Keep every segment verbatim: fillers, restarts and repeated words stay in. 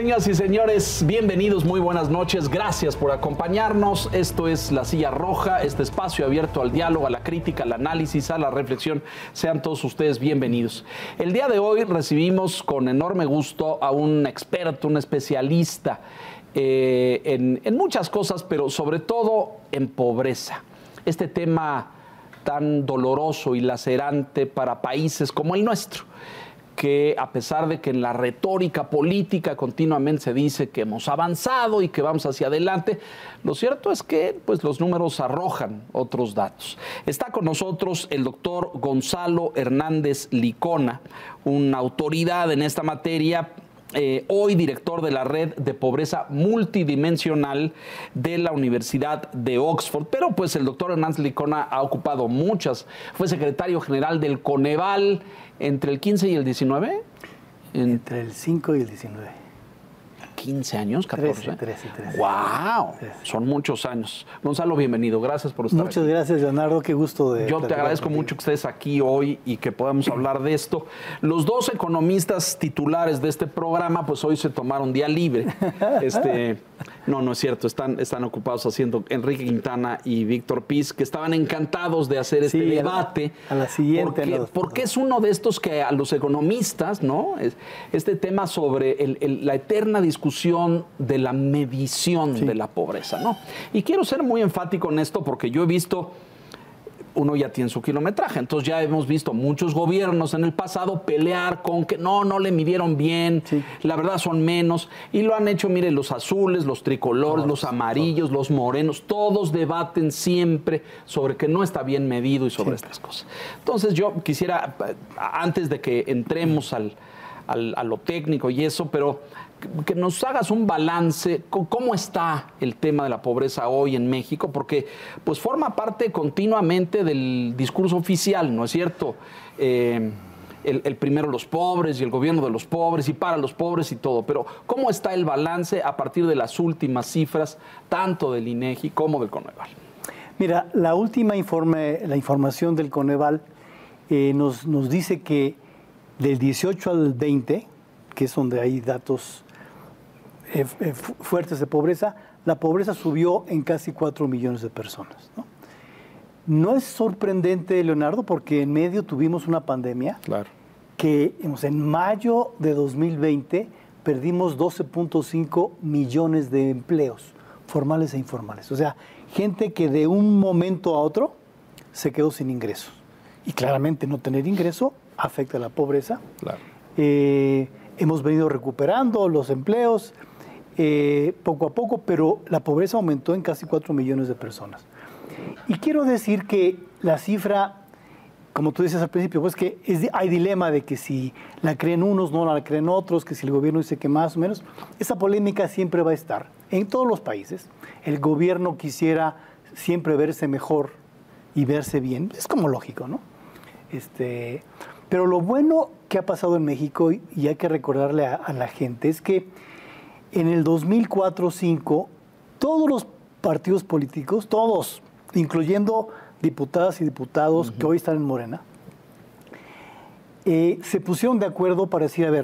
Señoras y señores, bienvenidos, muy buenas noches, gracias por acompañarnos. Esto es La Silla Roja, este espacio abierto al diálogo, a la crítica, al análisis, a la reflexión. Sean todos ustedes bienvenidos. El día de hoy recibimos con enorme gusto a un experto, un especialista eh, en, en muchas cosas, pero sobre todo en pobreza. Este tema tan doloroso y lacerante para países como el nuestro, que a pesar de que en la retórica política continuamente se dice que hemos avanzado y que vamos hacia adelante, lo cierto es que pues, los números arrojan otros datos. Está con nosotros el doctor Gonzalo Hernández Licona, una autoridad en esta materia, eh, hoy director de la Red de Pobreza Multidimensional de la Universidad de Oxford. Pero pues el doctor Hernández Licona ha ocupado muchas, fue secretario general del Coneval entre el quince y el diecinueve. En... Entre el cinco y el diecinueve. quince años, catorce. trece, trece, trece. ¡Wow! trece. Son muchos años. Gonzalo, bienvenido. Gracias por estar Muchas aquí. gracias, Leonardo. Qué gusto de... Yo te agradezco contigo. mucho que estés aquí hoy y que podamos hablar de esto. Los dos economistas titulares de este programa, pues hoy se tomaron día libre. Este, no, no es cierto. Están, están ocupados haciendo Enrique Quintana y Víctor Piz, que estaban encantados de hacer este sí, debate. A la, a la siguiente. Porque, los... porque es uno de estos que a los economistas, ¿no? Este tema sobre el, el, la eterna discusión de la medición sí. de la pobreza, ¿no? Y quiero ser muy enfático en esto porque yo he visto, uno ya tiene su kilometraje, entonces ya hemos visto muchos gobiernos en el pasado pelear con que no, no le midieron bien, sí. la verdad son menos, y lo han hecho, mire, los azules, los tricolores, todos, los amarillos, todos. los morenos, todos debaten siempre sobre que no está bien medido y sobre sí. estas cosas. Entonces yo quisiera, antes de que entremos al, al, a lo técnico y eso, pero que nos hagas un balance, cómo está el tema de la pobreza hoy en México, porque pues forma parte continuamente del discurso oficial, ¿no es cierto? Eh, el, el primero los pobres y el gobierno de los pobres y para los pobres y todo, pero ¿cómo está el balance a partir de las últimas cifras, tanto del INEGI como del Coneval? Mira, la última informe, la información del Coneval eh, nos, nos dice que del dieciocho al veinte, que es donde hay datos Eh, eh, fuertes de pobreza, la pobreza subió en casi cuatro millones de personas, ¿no? No es sorprendente, Leonardo, porque en medio tuvimos una pandemia claro. que digamos, en mayo de dos mil veinte perdimos doce punto cinco millones de empleos formales e informales. O sea, gente que de un momento a otro se quedó sin ingresos. Y claramente no tener ingreso afecta a la pobreza. Claro. Eh, hemos venido recuperando los empleos, Eh, poco a poco, pero la pobreza aumentó en casi cuatro millones de personas. Y quiero decir que la cifra, como tú dices al principio, pues que es, hay dilema de que si la creen unos, no la creen otros, que si el gobierno dice que más o menos. Esa polémica siempre va a estar en todos los países. El gobierno quisiera siempre verse mejor y verse bien. Es como lógico, ¿no? Este, pero lo bueno que ha pasado en México, y hay que recordarle a, a la gente, es que en el dos mil cuatro dos mil cinco, todos los partidos políticos, todos, incluyendo diputadas y diputados uh-huh. que hoy están en Morena, eh, se pusieron de acuerdo para decir, a ver,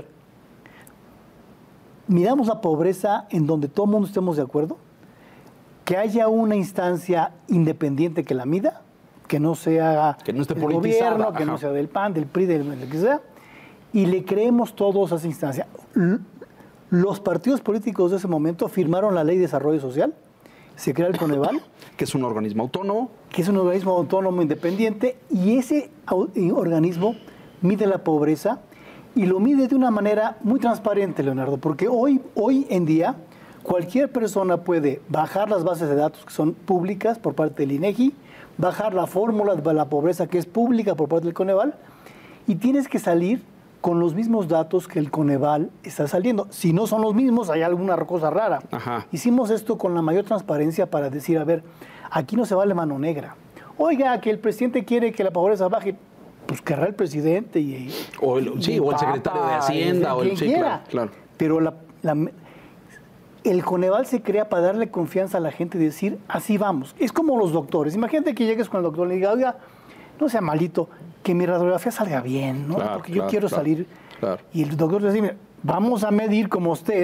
miramos la pobreza en donde todo el mundo estemos de acuerdo, que haya una instancia independiente que la mida, que no sea que no esté del gobierno, que Ajá. no sea del P A N, del P R I, del, del que sea, y le creemos todos a esa instancia. Los partidos políticos de ese momento firmaron la Ley de Desarrollo Social, se crea el Coneval. Que es un organismo autónomo. Que es un organismo autónomo independiente, y ese organismo mide la pobreza y lo mide de una manera muy transparente, Leonardo, porque hoy, hoy en día cualquier persona puede bajar las bases de datos que son públicas por parte del INEGI, bajar la fórmula de la pobreza que es pública por parte del Coneval, y tienes que salir con los mismos datos que el Coneval está saliendo. Si no son los mismos, hay alguna cosa rara. Ajá. Hicimos esto con la mayor transparencia para decir, a ver, aquí no se vale mano negra. Oiga, que el presidente quiere que la pobreza baje, pues querrá el presidente y... O el, y sí, el o el Papa, secretario de Hacienda, o el... quien Sí, quiera. claro, claro. Pero la, la, el Coneval se crea para darle confianza a la gente y decir, así vamos. Es como los doctores. Imagínate que llegues con el doctor y le diga, oiga, no sea malito, que mi radiografía salga bien, ¿no? Claro, Porque claro, yo quiero claro, salir. Claro. Y el doctor le dice, mira, vamos a medir como estés,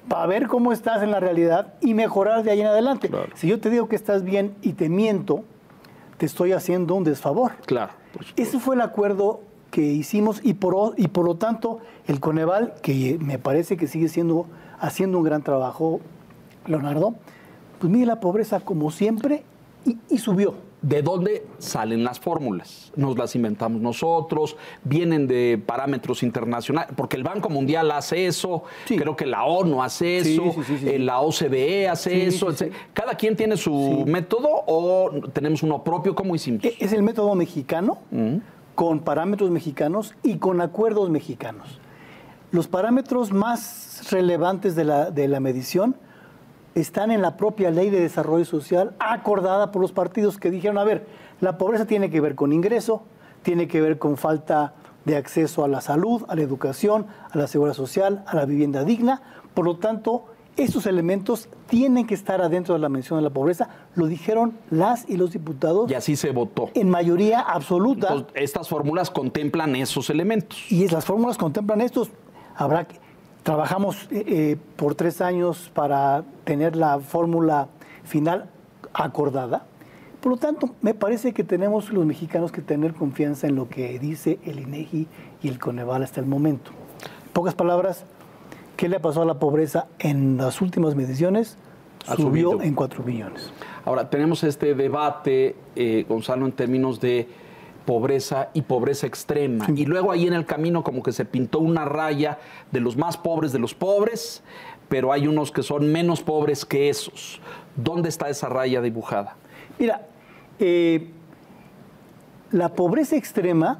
para ver cómo estás en la realidad y mejorar de ahí en adelante. Claro. Si yo te digo que estás bien y te miento, te estoy haciendo un desfavor. Claro. Ese fue el acuerdo que hicimos y por, y por lo tanto el Coneval, que me parece que sigue siendo, haciendo un gran trabajo, Leonardo, pues mide la pobreza como siempre y, y subió. ¿De dónde salen las fórmulas? Nos las inventamos nosotros, vienen de parámetros internacionales, porque el Banco Mundial hace eso, sí. Creo que la ONU hace eso, sí, sí, sí, sí. Eh, la O C D E hace sí, eso. Sí, sí. ¿Cada quien tiene su sí. método o tenemos uno propio? ¿Cómo hicimos? Es el método mexicano, uh-huh. con parámetros mexicanos y con acuerdos mexicanos. Los parámetros más relevantes de la, de la medición están en la propia Ley de Desarrollo Social acordada por los partidos que dijeron, a ver, la pobreza tiene que ver con ingreso, tiene que ver con falta de acceso a la salud, a la educación, a la seguridad social, a la vivienda digna. Por lo tanto, estos elementos tienen que estar adentro de la mención de la pobreza. Lo dijeron las y los diputados. Y así se votó. En mayoría absoluta. Entonces, estas fórmulas contemplan esos elementos. Y las fórmulas contemplan estos. Habrá que... Trabajamos eh, eh, por tres años para tener la fórmula final acordada. Por lo tanto, me parece que tenemos los mexicanos que tener confianza en lo que dice el INEGI y el Coneval hasta el momento. En pocas palabras, ¿qué le pasó a la pobreza en las últimas mediciones? Ha Subió subido. En cuatro millones. Ahora, tenemos este debate, eh, Gonzalo, en términos de pobreza y pobreza extrema. Sí. Y luego ahí en el camino como que se pintó una raya de los más pobres de los pobres, pero hay unos que son menos pobres que esos. ¿Dónde está esa raya dibujada? Mira, eh, la pobreza extrema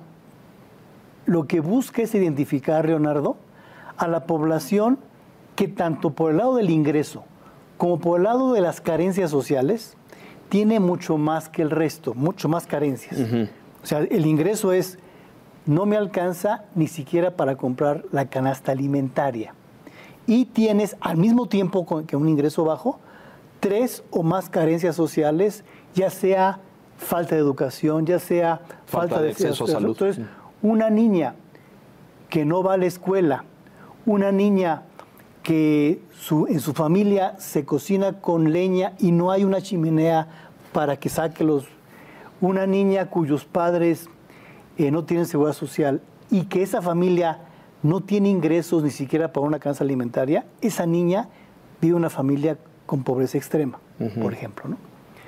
lo que busca es identificar, Leonardo, a la población que tanto por el lado del ingreso como por el lado de las carencias sociales tiene mucho más que el resto, mucho más carencias. Uh-huh. O sea, el ingreso es, no me alcanza ni siquiera para comprar la canasta alimentaria. Y tienes, al mismo tiempo que un ingreso bajo, tres o más carencias sociales, ya sea falta de educación, ya sea falta, falta de, de acceso a salud. Entonces, una niña que no va a la escuela, una niña que su, en su familia se cocina con leña y no hay una chimenea para que saque los... Una niña cuyos padres eh, no tienen seguridad social y que esa familia no tiene ingresos ni siquiera para una canasta alimentaria, esa niña vive una familia con pobreza extrema, uh-huh. por ejemplo, ¿no?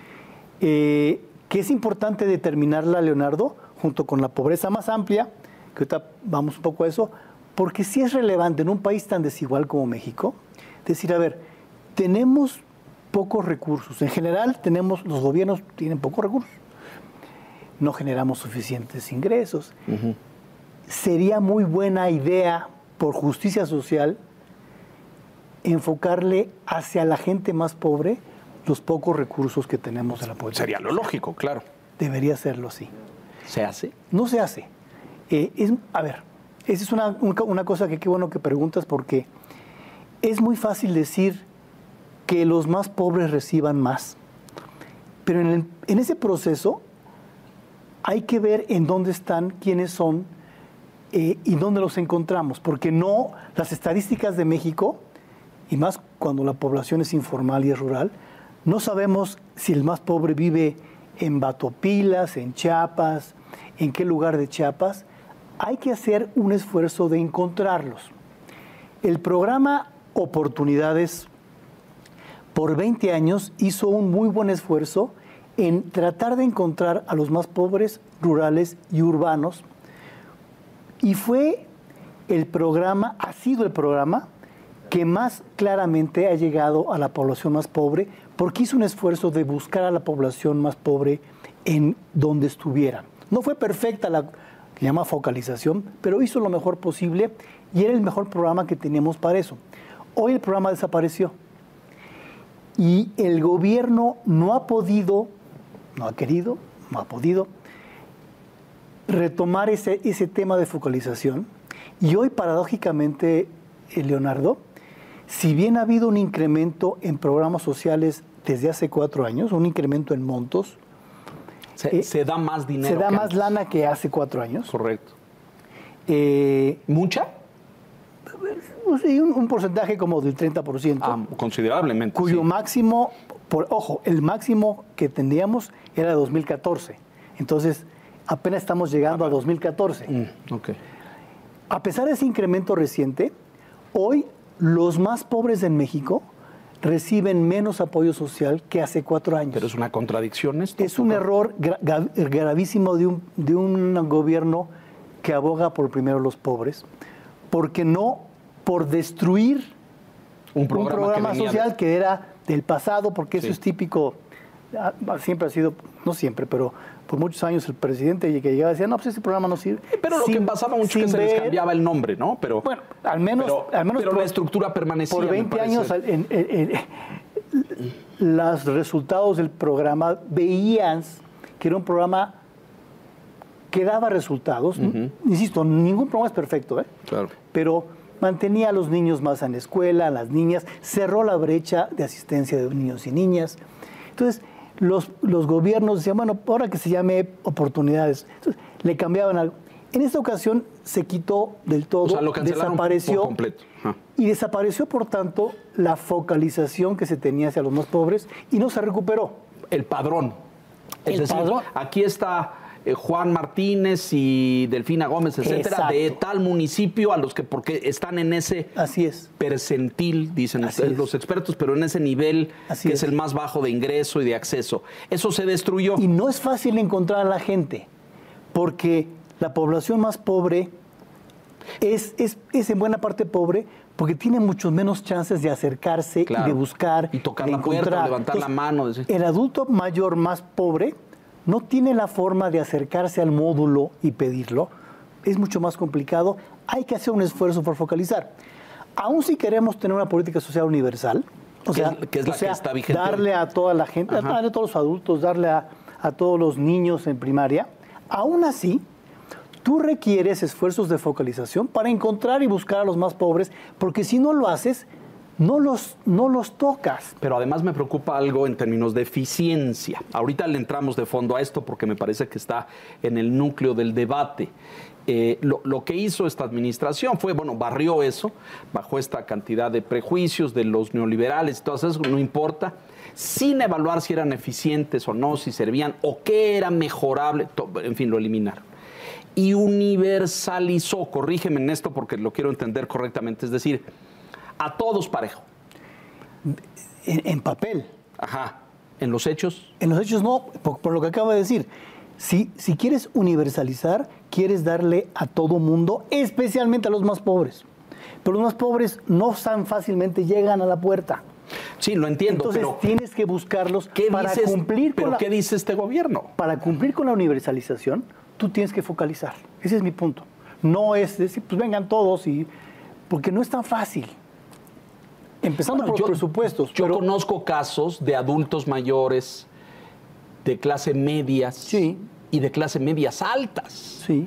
Eh, que es importante determinarla, Leonardo, junto con la pobreza más amplia, que ahorita vamos un poco a eso, porque sí es relevante en un país tan desigual como México, decir, a ver, tenemos pocos recursos. En general, tenemos, los gobiernos tienen pocos recursos. No generamos suficientes ingresos. Uh-huh. Sería muy buena idea, por justicia social, enfocarle hacia la gente más pobre los pocos recursos que tenemos en la pobreza. Sería lo lógico, claro. Debería serlo así. ¿Se hace? No se hace. Eh, es, a ver, esa es una, una cosa que qué bueno que preguntas, porque es muy fácil decir que los más pobres reciban más. Pero en, el, en ese proceso hay que ver en dónde están, quiénes son eh, y dónde los encontramos. Porque no, las estadísticas de México, y más cuando la población es informal y es rural, no sabemos si el más pobre vive en Batopilas, en Chiapas, en qué lugar de Chiapas. Hay que hacer un esfuerzo de encontrarlos. El programa Oportunidades por veinte años hizo un muy buen esfuerzo en tratar de encontrar a los más pobres rurales y urbanos, y fue el programa, ha sido el programa que más claramente ha llegado a la población más pobre, porque hizo un esfuerzo de buscar a la población más pobre en donde estuvieran. No fue perfecta la que se llama focalización, pero hizo lo mejor posible y era el mejor programa que teníamos para eso. Hoy el programa desapareció y el gobierno no ha podido, no ha querido, no ha podido retomar ese, ese tema de focalización. Y hoy, paradójicamente, Leonardo, si bien ha habido un incremento en programas sociales desde hace cuatro años, un incremento en montos, se, eh, se da más dinero. Se da que más antes. lana que hace cuatro años. Correcto. Eh, ¿Mucha? sí, un, un porcentaje como del treinta por ciento. Ah, considerablemente. Cuyo sí. máximo, por, ojo, el máximo que tendríamos era de dos mil catorce. Entonces, apenas estamos llegando ah, a dos mil catorce. Mm, okay. A pesar de ese incremento reciente, hoy los más pobres en México reciben menos apoyo social que hace cuatro años. Pero es una contradicción esto. Es un error gra gravísimo de un, de un gobierno que aboga por primero los pobres, porque no por destruir un programa, un programa que social de... que era del pasado, porque eso sí. es típico, siempre ha sido, no siempre, pero por muchos años el presidente que llegaba decía, no, pues ese programa no sirve. Pero lo sin, que pasaba mucho es que ver, se les cambiaba el nombre, ¿no? Pero, bueno, al menos, pero, al menos pero por, la estructura permanecía. Por veinte años, en, en, en, en, los resultados del programa veían que era un programa que daba resultados. Uh-huh. Insisto, ningún programa es perfecto, ¿eh? Claro. Pero mantenía a los niños más en la escuela, a las niñas, cerró la brecha de asistencia de niños y niñas. Entonces, los, los gobiernos decían, bueno, ahora que se llame oportunidades. Entonces, le cambiaban algo. En esta ocasión se quitó del todo, o sea, lo desapareció por completo. Ah. Y desapareció, por tanto, la focalización que se tenía hacia los más pobres y no se recuperó. El padrón. Es El decir, padrón. Aquí está eh, Juan Martínez y Delfina Gómez, etcétera, Exacto. de tal municipio a los que, porque están en ese Así es. percentil, dicen Así ustedes es. los expertos, pero en ese nivel Así que es. es el más bajo de ingreso y de acceso. Eso se destruyó. Y no es fácil encontrar a la gente, porque la población más pobre es, es, es en buena parte pobre porque tiene muchos menos chances de acercarse claro. y de buscar. Y tocar de la encontrar. puerta, levantar Entonces, la mano. Decir. El adulto mayor más pobre no tiene la forma de acercarse al módulo y pedirlo. Es mucho más complicado. Hay que hacer un esfuerzo por focalizar. Aún si queremos tener una política social universal, o que sea, es, que es o la sea, que está vigente. darle a toda la gente, Ajá. darle a todos los adultos, darle a, a todos los niños en primaria, aún así, tú requieres esfuerzos de focalización para encontrar y buscar a los más pobres, porque si no lo haces, no los, no los tocas. Pero además me preocupa algo en términos de eficiencia. Ahorita le entramos de fondo a esto porque me parece que está en el núcleo del debate. Eh, lo, lo que hizo esta administración fue, bueno, barrió eso, bajó esta cantidad de prejuicios de los neoliberales y todo eso, no importa, sin evaluar si eran eficientes o no, si servían o qué era mejorable, en fin, lo eliminaron. Y universalizó, corrígeme en esto porque lo quiero entender correctamente, es decir, a todos parejo. En, en papel. Ajá. ¿En los hechos? En los hechos no, por, por lo que acabo de decir. Si, si quieres universalizar, quieres darle a todo mundo, especialmente a los más pobres. Pero los más pobres no tan fácilmente llegan a la puerta. Sí, lo entiendo. Entonces pero tienes que buscarlos ¿qué para dices, cumplir pero con la, ¿qué dice este gobierno? Para cumplir con la universalización, tú tienes que focalizar. Ese es mi punto. No es decir, pues vengan todos, y porque no es tan fácil. Empezando bueno, por yo, los presupuestos. Yo pero, conozco casos de adultos mayores, de clase medias sí. y de clase medias altas. Sí.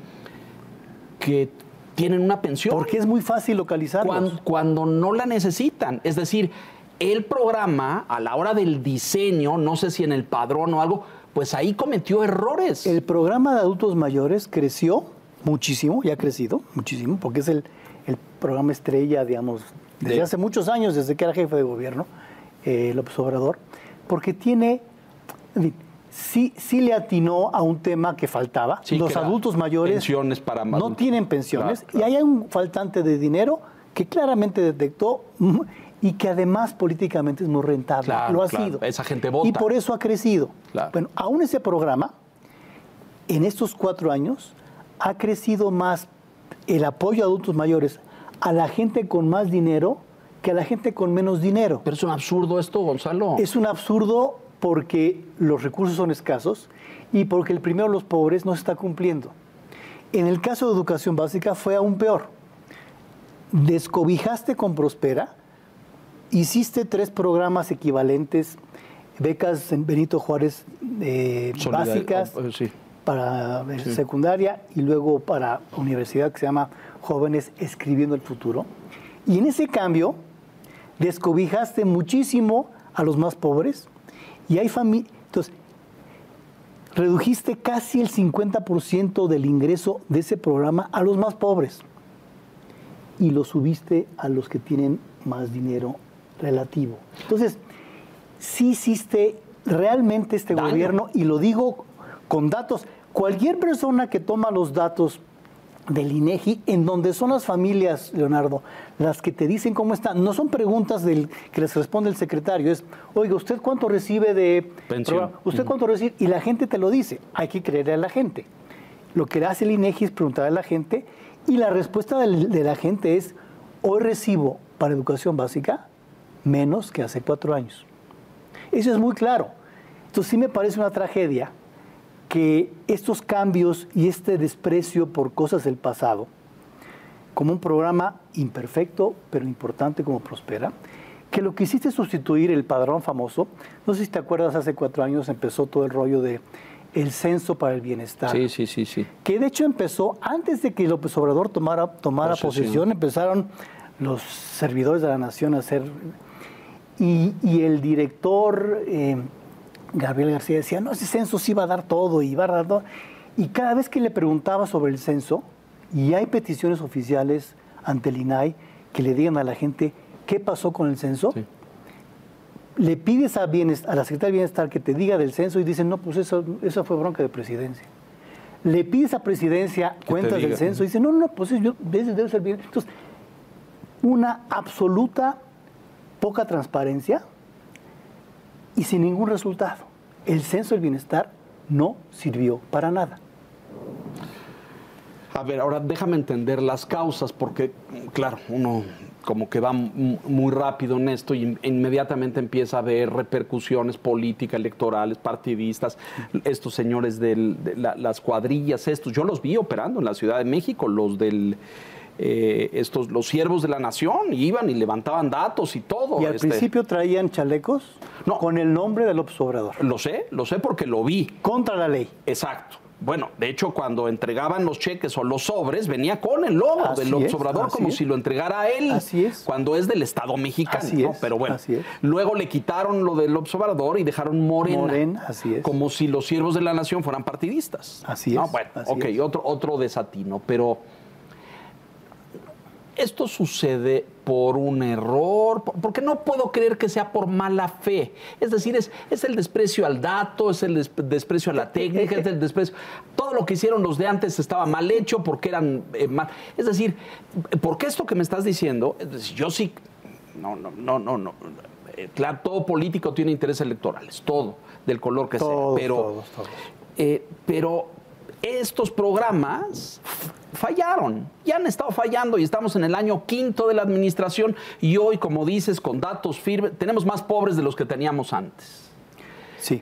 Que tienen una pensión. Porque es muy fácil localizarlos. Cuando, cuando no la necesitan. Es decir, el programa, a la hora del diseño, no sé si en el padrón o algo, pues ahí cometió errores. El programa de adultos mayores creció muchísimo, ya ha crecido muchísimo, porque es el, el programa estrella, digamos, desde de... hace muchos años, desde que era jefe de gobierno, eh, López Obrador, porque tiene, en fin, sí, sí le atinó a un tema que faltaba. Sí, Los que adultos mayores pensiones para no tienen pensiones, claro, claro. y hay un faltante de dinero que claramente detectó y que además políticamente es muy rentable. Claro, lo ha claro. sido. Esa gente vota. Y por eso ha crecido. Claro. Bueno, aún ese programa, en estos cuatro años, ha crecido más el apoyo a adultos mayores a la gente con más dinero que a la gente con menos dinero. Pero es un absurdo esto, Gonzalo. Es un absurdo porque los recursos son escasos y porque el primero los pobres no se está cumpliendo. En el caso de educación básica fue aún peor. Descobijaste con Prospera, hiciste tres programas equivalentes, becas en Benito Juárez eh, básicas oh, sí. para sí. secundaria y luego para universidad, que se llama Jóvenes Escribiendo el Futuro. Y en ese cambio descobijaste muchísimo a los más pobres y hay familias. Entonces, redujiste casi el cincuenta por ciento del ingreso de ese programa a los más pobres. y lo subiste a los que tienen más dinero relativo. Entonces, sí hiciste realmente este Daño. gobierno, y lo digo con datos. Cualquier persona que toma los datos del INEGI, en donde son las familias, Leonardo, las que te dicen cómo están, no son preguntas del, que les responde el secretario, es, oiga, ¿usted cuánto recibe de pensión? ¿Usted cuánto uh-huh. recibe? Y la gente te lo dice, hay que creerle a la gente. Lo que hace el INEGI es preguntar a la gente, y la respuesta de, de la gente es, hoy recibo para educación básica menos que hace cuatro años. Eso es muy claro. Entonces sí me parece una tragedia que estos cambios y este desprecio por cosas del pasado, como un programa imperfecto, pero importante como Prospera, que lo que hiciste es sustituir el padrón famoso. No sé si te acuerdas, hace cuatro años empezó todo el rollo de el censo para el bienestar. Sí, sí, sí, sí. Que de hecho empezó antes de que López Obrador tomara, tomara posesión. posesión, empezaron los servidores de la nación a hacer... Y, y el director... Eh, Gabriel García decía, no, ese censo sí va a dar todo y va a dar todo. Y cada vez que le preguntaba sobre el censo, y hay peticiones oficiales ante el I N A I que le digan a la gente qué pasó con el censo, sí. le pides a, bienestar, a la Secretaría de Bienestar que te diga del censo y dicen, no, pues eso, eso fue bronca de presidencia. Le pides a presidencia cuentas del censo y dicen, no, no, pues yo, debe, debe ser bien. Entonces, una absoluta poca transparencia y sin ningún resultado. El censo del bienestar no sirvió para nada. A ver, ahora déjame entender las causas, porque, claro, uno como que va muy rápido en esto y inmediatamente empieza a ver repercusiones políticas, electorales, partidistas, estos señores de la, las cuadrillas, estos, yo los vi operando en la Ciudad de México, los del... Eh, estos, los siervos de la nación, iban y levantaban datos y todo. ¿Y al este... principio traían chalecos? No. Con el nombre de López Obrador. Lo sé, lo sé porque lo vi. Contra la ley. Exacto. Bueno, de hecho, cuando entregaban los cheques o los sobres, venía con el logo así de López es, Obrador, como es. si lo entregara a él. Así es. Cuando es del Estado mexicano. Así ¿no? es. Pero bueno, así es. luego le quitaron lo de López Obrador y dejaron Morena. Morena, así es. Como si los siervos de la nación fueran partidistas. Así es. No, bueno, así ok, es. Otro, otro desatino, pero... ¿Esto sucede por un error? Porque no puedo creer que sea por mala fe. Es decir, es, es el desprecio al dato, es el des desprecio a la técnica, es el desprecio... Todo lo que hicieron los de antes estaba mal hecho porque eran eh, mal... Es decir, porque esto que me estás diciendo, es decir, yo sí... No, no, no, no, no. Eh, claro, todo político tiene intereses electorales, todo, del color que todos, sea. Pero, todos, todos. Eh, pero estos programas... fallaron, ya han estado fallando y estamos en el año quinto de la administración y hoy, como dices, con datos firmes, tenemos más pobres de los que teníamos antes. Sí.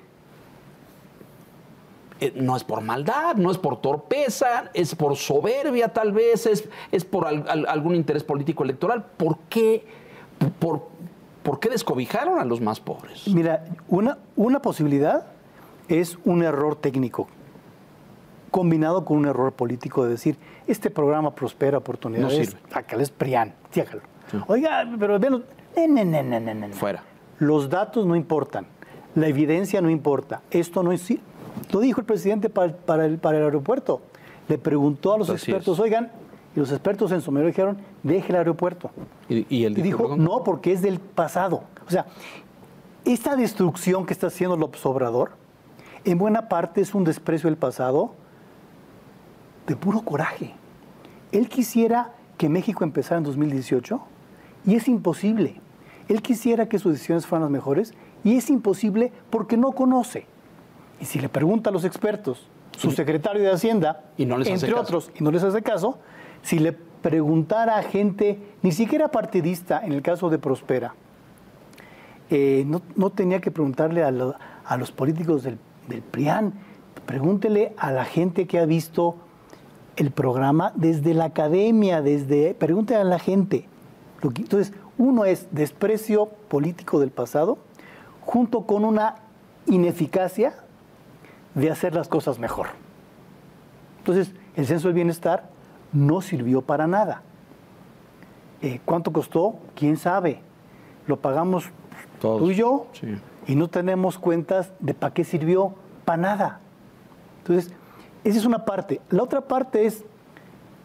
Eh, no es por maldad, no es por torpeza, es por soberbia tal vez, es, es por al, al, algún interés político electoral. ¿Por qué, por, por qué descobijaron a los más pobres? Mira, una, una posibilidad es un error técnico combinado con un error político de decir, este programa Prospera Oportunidades, no sirve. Acá es PRIAN, dígalo. Sí. Oiga, pero vean, no, no, no, no, no. Fuera. Los datos no importan, la evidencia no importa, esto no es... Lo dijo el presidente para, para, el, para el aeropuerto, le preguntó a los Así expertos, es. oigan, y los expertos en su mayoría dijeron, deje el aeropuerto. Y, y, él y dijo, dijo no, porque es del pasado. O sea, esta destrucción que está haciendo López Obrador, en buena parte es un desprecio del pasado, de puro coraje. Él quisiera que México empezara en dos mil dieciocho y es imposible. Él quisiera que sus decisiones fueran las mejores y es imposible porque no conoce. Y si le pregunta a los expertos, su secretario de Hacienda, y no les entre hace otros, y no les hace caso, si le preguntara a gente, ni siquiera partidista, en el caso de Prospera, eh, no, no tenía que preguntarle a, lo, a los políticos del, del PRIAN, pregúntele a la gente que ha visto el programa desde la academia, desde pregúntale a la gente. Entonces, uno es desprecio político del pasado, junto con una ineficacia de hacer las cosas mejor. Entonces, el censo del bienestar no sirvió para nada. Eh, ¿Cuánto costó? ¿Quién sabe? Lo pagamos Todos. tú y yo, sí. y no tenemos cuentas de para qué sirvió, para nada. Entonces, esa es una parte. La otra parte es,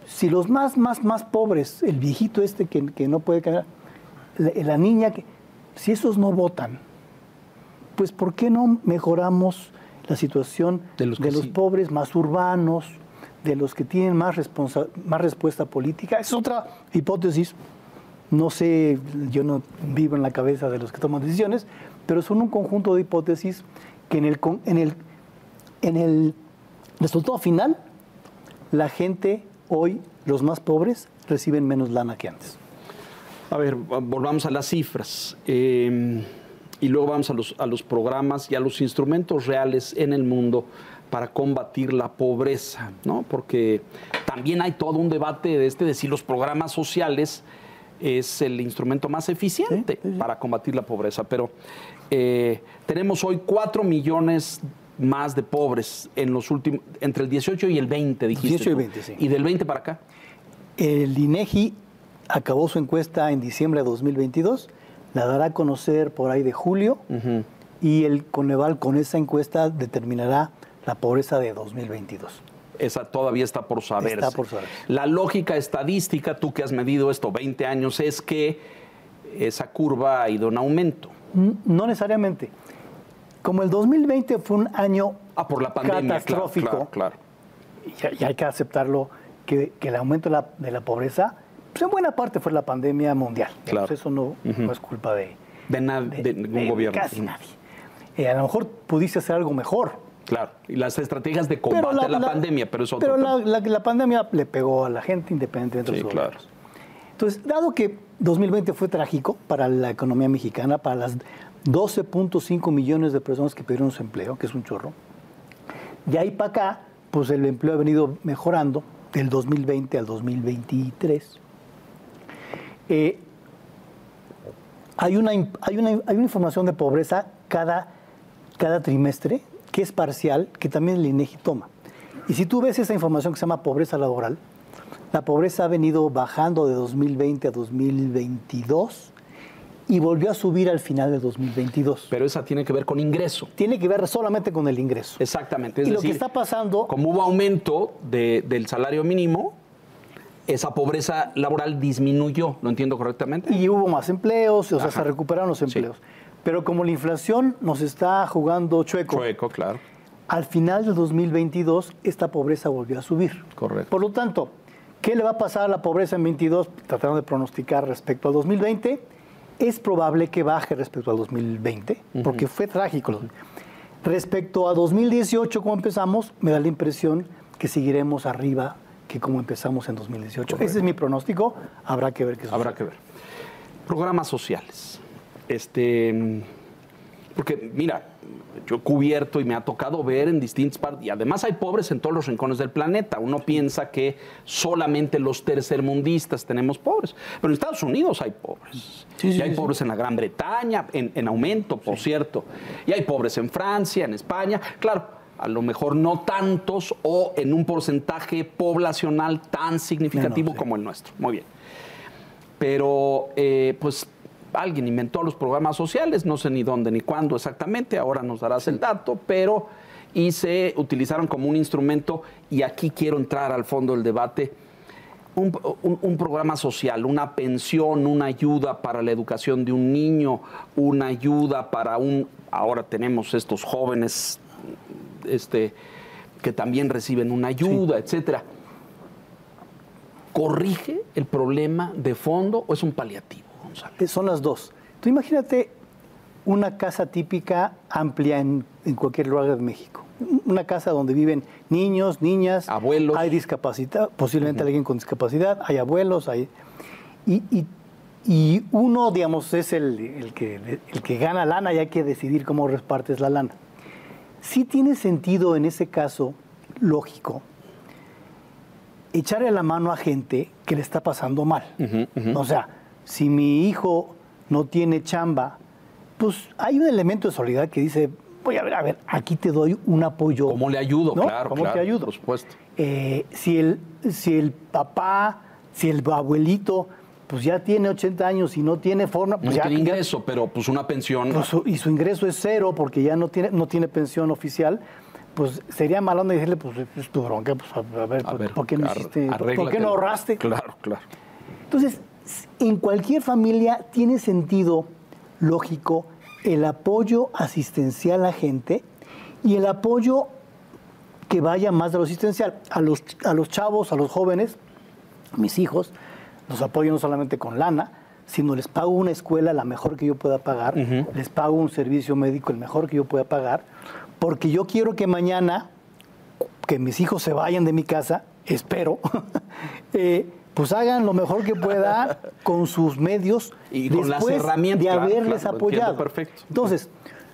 si los más, más, más pobres, el viejito este que, que no puede caminar, la, la niña, que, si esos no votan, pues ¿por qué no mejoramos la situación de los, de los sí. pobres más urbanos, de los que tienen más, responsa más respuesta política? Es otra hipótesis. No sé, yo no vivo en la cabeza de los que toman decisiones, pero son un conjunto de hipótesis que en el, en el, en el resultado final, la gente hoy, los más pobres, reciben menos lana que antes. A ver, volvamos a las cifras. Eh, y luego vamos a los, a los programas y a los instrumentos reales en el mundo para combatir la pobreza, ¿no? Porque también hay todo un debate de este de si los programas sociales es el instrumento más eficiente sí, sí, sí. para combatir la pobreza. Pero eh, tenemos hoy cuatro millones más de pobres en los últimos, entre el dieciocho y el veinte, dijiste. dieciocho y veinte, sí. ¿Y del veinte para acá? El INEGI acabó su encuesta en diciembre de dos mil veintidós, la dará a conocer por ahí de julio, uh-huh. y el Coneval con esa encuesta determinará la pobreza de dos mil veintidós. Esa todavía está por saberse. Está por saberse. La lógica estadística, tú que has medido esto veinte años, es que esa curva ha ido en aumento. No necesariamente. Como el dos mil veinte fue un año ah, por la pandemia, catastrófico, claro, claro, claro. Y, y hay que aceptarlo, que, que el aumento de la, de la pobreza, pues en buena parte fue la pandemia mundial. Claro. Pues eso no, uh-huh. no es culpa de, de, na de, de ningún de gobierno. Casi uh-huh. nadie. Eh, a lo mejor pudiste hacer algo mejor. Claro, y las estrategias de combate la, a la, la pandemia, pero eso Pero la, la, la pandemia le pegó a la gente independientemente de sí, los claro. gobiernos. Entonces, dado que dos mil veinte fue trágico para la economía mexicana, para las doce punto cinco millones de personas que perdieron su empleo, que es un chorro, de ahí para acá, pues el empleo ha venido mejorando del dos mil veinte al dos mil veintitrés. Eh, hay, una, hay, una, hay una información de pobreza cada, cada trimestre, que es parcial, que también el INEGI toma. Y si tú ves esa información que se llama pobreza laboral, la pobreza ha venido bajando de dos mil veinte a dos mil veintidós y volvió a subir al final de dos mil veintidós. Pero esa tiene que ver con ingreso. Tiene que ver solamente con el ingreso. Exactamente. Es y decir, lo que está pasando... Como hubo aumento de, del salario mínimo, esa pobreza laboral disminuyó, ¿lo entiendo correctamente? Y hubo más empleos, o sea, Ajá. se recuperaron los empleos. Sí. Pero como la inflación nos está jugando chueco, chueco, claro. Al final del dos mil veintidós, esta pobreza volvió a subir. Correcto. Por lo tanto, ¿qué le va a pasar a la pobreza en veintidós? Tratando de pronosticar respecto al dos mil veinte, es probable que baje respecto al dos mil veinte, uh-huh. porque fue trágico. Uh-huh. Respecto a dos mil dieciocho, como empezamos, me da la impresión que seguiremos arriba que como empezamos en dos mil dieciocho. Correcto. Ese es mi pronóstico, habrá que ver qué sucede. Habrá que ver. Programas sociales. Este, porque, mira, yo he cubierto y me ha tocado ver en distintas partes, y además hay pobres en todos los rincones del planeta. Uno piensa que solamente los tercermundistas tenemos pobres, pero en Estados Unidos hay pobres. Sí, sí, y hay sí, pobres sí. en la Gran Bretaña, en, en aumento, por sí. cierto. Y hay pobres en Francia, en España. Claro, a lo mejor no tantos o en un porcentaje poblacional tan significativo no, no, sí. como el nuestro. Muy bien. Pero, eh, pues, alguien inventó los programas sociales, no sé ni dónde ni cuándo exactamente, ahora nos darás sí. el dato, pero y se utilizaron como un instrumento, y aquí quiero entrar al fondo del debate, un, un, un programa social, una pensión, una ayuda para la educación de un niño, una ayuda para un... Ahora tenemos estos jóvenes este, que también reciben una ayuda, sí. etcétera. ¿Corrige el problema de fondo o es un paliativo? Son las dos. Tú imagínate una casa típica amplia en, en cualquier lugar de México. Una casa donde viven niños, niñas, abuelos. Hay discapacidad, posiblemente uh-huh. alguien con discapacidad, hay abuelos, hay... Y, y, y uno, digamos, es el, el, que, el que gana lana y hay que decidir cómo repartes la lana. Sí tiene sentido en ese caso, lógico, echarle la mano a gente que le está pasando mal. Uh-huh, uh-huh. O sea, si mi hijo no tiene chamba, pues hay un elemento de solidaridad que dice, voy a ver, a ver, aquí te doy un apoyo. ¿Cómo le ayudo? ¿No? Claro, ¿Cómo claro, te ayudo? Por supuesto. Eh, si, el, si el papá, si el abuelito, pues ya tiene ochenta años y no tiene forma... Pues no ya tiene ingreso, pero pues una pensión... Pues, y su ingreso es cero porque ya no tiene, no tiene pensión oficial, pues sería mal onda decirle, pues es tu bronca, pues a ver, a ver ¿por qué no hiciste? ¿Por qué no ahorraste? Claro, claro. Entonces, en cualquier familia tiene sentido lógico el apoyo asistencial a la gente y el apoyo que vaya más de lo asistencial. A los, a los chavos, a los jóvenes, mis hijos, los apoyo no solamente con lana, sino les pago una escuela la mejor que yo pueda pagar, uh-huh. les pago un servicio médico el mejor que yo pueda pagar, porque yo quiero que mañana, que mis hijos se vayan de mi casa, espero, eh, pues hagan lo mejor que pueda con sus medios y con las herramientas de haberles claro, apoyado. Perfecto. Entonces,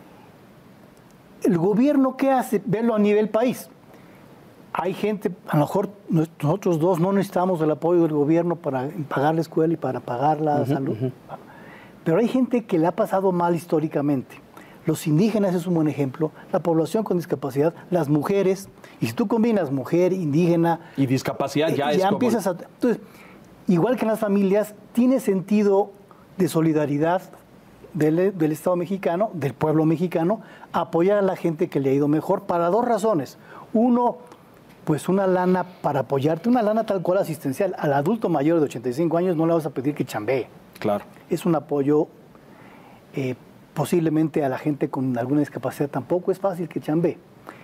¿el gobierno qué hace? Verlo a nivel país. Hay gente, a lo mejor nosotros dos no necesitamos el apoyo del gobierno para pagar la escuela y para pagar la uh-huh, salud. Uh-huh. Pero hay gente que le ha pasado mal históricamente. Los indígenas es un buen ejemplo, la población con discapacidad, las mujeres, y si tú combinas mujer, indígena... Y discapacidad ya eh, es ya como... empiezas a... Entonces, igual que en las familias, tiene sentido de solidaridad del, del Estado mexicano, del pueblo mexicano, apoyar a la gente que le ha ido mejor para dos razones. Uno, pues una lana para apoyarte, una lana tal cual asistencial. Al adulto mayor de ochenta y cinco años no le vas a pedir que chambee. Claro. Es un apoyo... Eh, posiblemente a la gente con alguna discapacidad tampoco es fácil que chambee.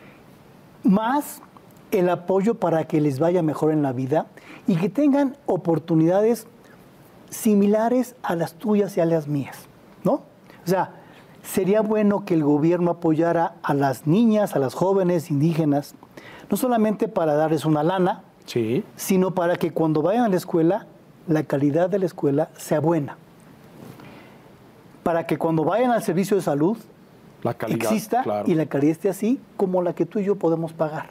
Más el apoyo para que les vaya mejor en la vida y que tengan oportunidades similares a las tuyas y a las mías, ¿no? O sea, sería bueno que el gobierno apoyara a las niñas, a las jóvenes indígenas, no solamente para darles una lana, sí. sino para que cuando vayan a la escuela, la calidad de la escuela sea buena. Para que cuando vayan al servicio de salud la calidad, exista claro. y la calidad esté así como la que tú y yo podemos pagar.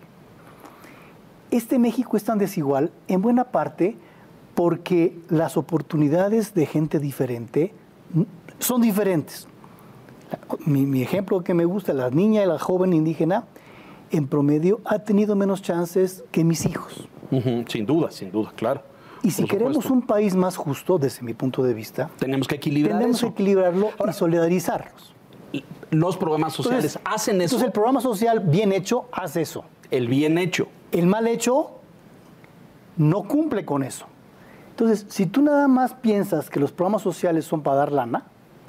Este México es tan desigual en buena parte porque las oportunidades de gente diferente son diferentes. Mi, mi ejemplo que me gusta, la niña y la joven indígena en promedio ha tenido menos chances que mis hijos. Uh-huh. Sin duda, sin duda, claro. Y si queremos un país más justo, desde mi punto de vista, tenemos que equilibrar tenemos eso. que equilibrarlo Ahora, y solidarizarlos. Los programas sociales entonces, hacen eso. Entonces el programa social bien hecho hace eso. El bien hecho. El mal hecho no cumple con eso. Entonces, si tú nada más piensas que los programas sociales son para dar lana,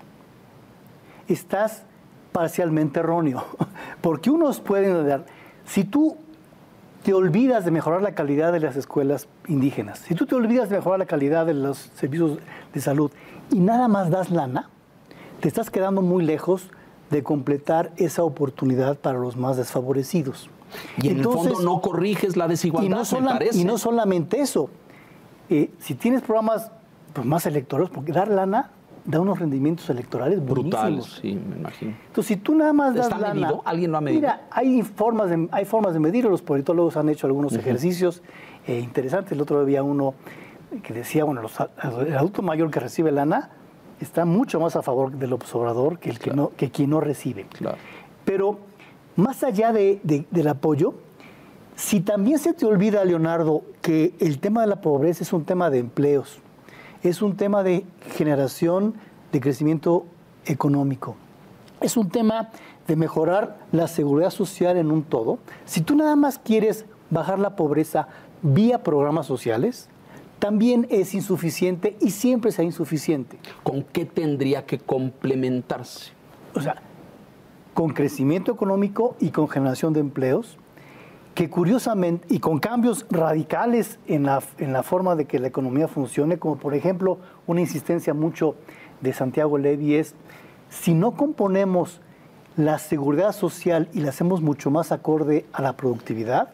estás parcialmente erróneo. Porque unos pueden dar... Si tú te olvidas de mejorar la calidad de las escuelas indígenas, si tú te olvidas de mejorar la calidad de los servicios de salud y nada más das lana, te estás quedando muy lejos de completar esa oportunidad para los más desfavorecidos. Y en Entonces, el fondo no corriges la desigualdad, y no sola, me parece. Y no solamente eso. Eh, si tienes programas pues, más electorales, porque dar lana da unos rendimientos electorales brutales, buenísimos. sí, me imagino. Entonces, si tú nada más das ¿Está lana... medido? ¿Alguien lo ha medido? Mira, hay formas de, hay formas de medirlo. Los politólogos han hecho algunos uh-huh. ejercicios eh, interesantes. El otro día había uno que decía, bueno, los, el adulto mayor que recibe lana está mucho más a favor del observador que, el que, claro. no, que quien no recibe. Claro. Pero más allá de, de, del apoyo, si también se te olvida, Leonardo, que el tema de la pobreza es un tema de empleos, es un tema de generación de crecimiento económico, es un tema de mejorar la seguridad social en un todo. Si tú nada más quieres bajar la pobreza vía programas sociales, también es insuficiente y siempre será insuficiente. ¿Con qué tendría que complementarse? O sea, con crecimiento económico y con generación de empleos, que curiosamente, y con cambios radicales en la, en la forma de que la economía funcione, como por ejemplo una insistencia mucho de Santiago Levy es, si no componemos la seguridad social y la hacemos mucho más acorde a la productividad,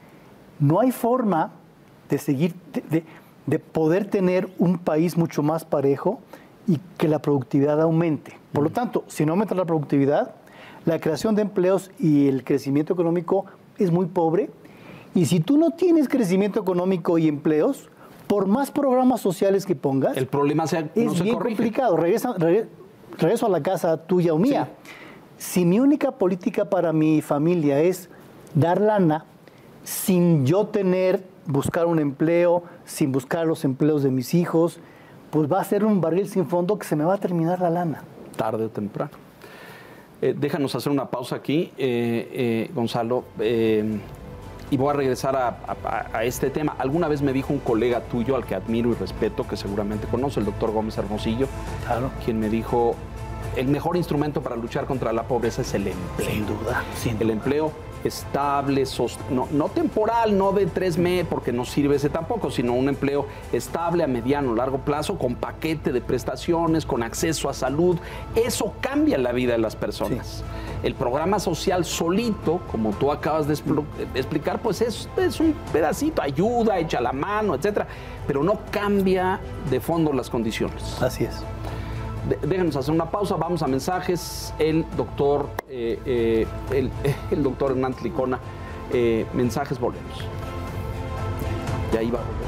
no hay forma de seguir, de, de, de poder tener un país mucho más parejo y que la productividad aumente. Por lo tanto, si no aumenta la productividad, la creación de empleos y el crecimiento económico es muy pobre. Y si tú no tienes crecimiento económico y empleos, por más programas sociales que pongas, el problema sea, no es se bien corrige. complicado. Regresa, regreso, regreso a la casa tuya o mía. Sí. Si mi única política para mi familia es dar lana, sin yo tener, buscar un empleo, sin buscar los empleos de mis hijos, pues va a ser un barril sin fondo que se me va a terminar la lana. Tarde o temprano. Eh, déjanos hacer una pausa aquí, eh, eh, Gonzalo, eh, y voy a regresar a, a, a este tema. Alguna vez me dijo un colega tuyo, al que admiro y respeto, que seguramente conoce, el doctor Gómez Hermosillo, claro, quien me dijo, el mejor instrumento para luchar contra la pobreza es el empleo. Sin duda, sin El duda. empleo estable, no, no temporal, no de tres meses, porque no sirve ese tampoco, sino un empleo estable a mediano, largo plazo, con paquete de prestaciones, con acceso a salud. Eso cambia la vida de las personas. Sí. El programa social solito, como tú acabas de explicar, pues es, es un pedacito, ayuda, echa la mano, etcétera, pero no cambia de fondo las condiciones. Así es. Déjenos hacer una pausa, vamos a mensajes. El doctor, eh, eh, el, el doctor Hernán Licona, eh, mensajes, volvemos. Y ahí va a volver.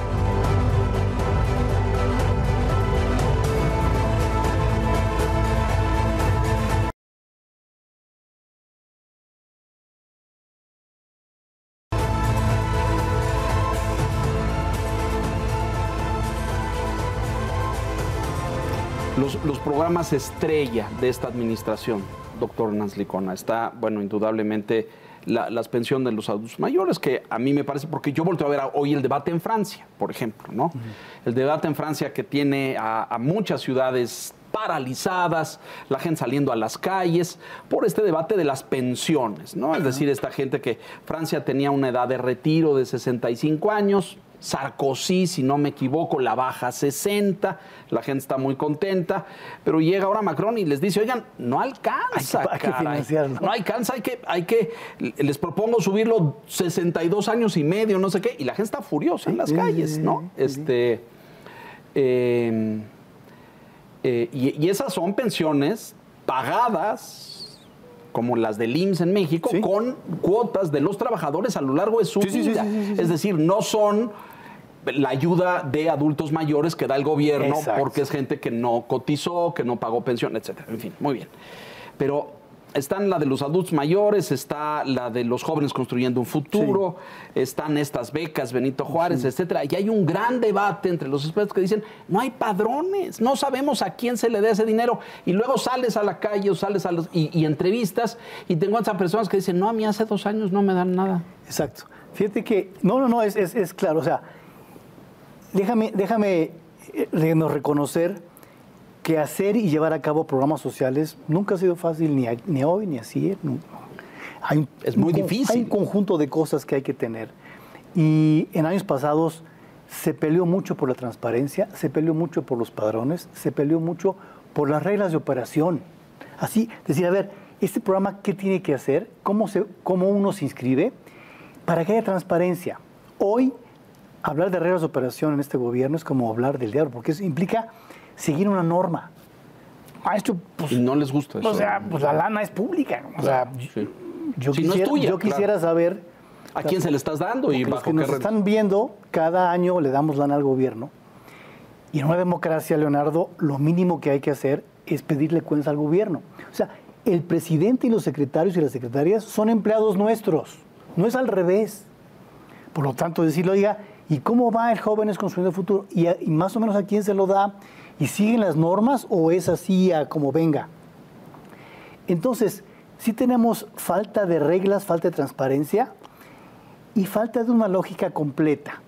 Los, los programas estrella de esta administración, doctor Hernán Licona, está, bueno, indudablemente la, las pensiones de los adultos mayores, que a mí me parece, porque yo volteo a ver hoy el debate en Francia, por ejemplo, ¿no? Uh-huh. El debate en Francia que tiene a, a muchas ciudades paralizadas, la gente saliendo a las calles, por este debate de las pensiones, ¿no? Es decir, esta gente que Francia tenía una edad de retiro de sesenta y cinco años, Sarkozy, si no me equivoco, la baja a sesenta, la gente está muy contenta, pero llega ahora Macron y les dice, oigan, no alcanza, hay que, hay que financiarlo. No alcanza, hay que, hay que, les propongo subirlo sesenta y dos años y medio, no sé qué, y la gente está furiosa en las calles, ¿no? Este, eh, eh, y, y esas son pensiones pagadas, como las del I M S S en México, ¿sí?, con cuotas de los trabajadores a lo largo de su sí, vida. Sí, sí, sí, sí, es decir, no son la ayuda de adultos mayores que da el gobierno. Exacto. Porque es gente que no cotizó, que no pagó pensión, etcétera. En fin, muy bien. Pero están la de los adultos mayores, está la de los jóvenes construyendo un futuro, sí, están estas becas Benito Juárez, sí, etcétera. Y hay un gran debate entre los expertos que dicen, no hay padrones, no sabemos a quién se le dé ese dinero. Y luego sales a la calle o sales a los, y, y entrevistas y te encuentras a personas que dicen, no, a mí hace dos años no me dan nada. Exacto. Fíjate que, no, no, no, es, es, es claro. O sea, déjame, déjame eh, reconocer que hacer y llevar a cabo programas sociales nunca ha sido fácil, ni, a, ni hoy, ni así. No. Hay un, es muy un, difícil. Hay un conjunto de cosas que hay que tener. Y en años pasados se peleó mucho por la transparencia, se peleó mucho por los padrones, se peleó mucho por las reglas de operación. Así, decir, a ver, este programa, ¿qué tiene que hacer? ¿Cómo, se, cómo uno se inscribe? Para que haya transparencia. Hoy, hablar de reglas de operación en este gobierno es como hablar del diablo, porque eso implica seguir una norma. Maestro, pues, y no les gusta eso. O sea, pues la lana es pública. O sea, sí, yo, si quisiera, no es tuya, yo quisiera claro, saber a quién se le estás dando y bajo bajo que qué nos están viendo, cada año le damos lana al gobierno. Y en una democracia, Leonardo, lo mínimo que hay que hacer es pedirle cuentas al gobierno. O sea, el presidente y los secretarios y las secretarias son empleados nuestros. No es al revés. Por lo tanto, decirle, oiga, ¿y cómo va el Jóvenes Construyendo el Futuro? Y, a, y más o menos a quién se lo da. ¿Y siguen las normas o es así a como venga? Entonces, sí tenemos falta de reglas, falta de transparencia y falta de una lógica completa.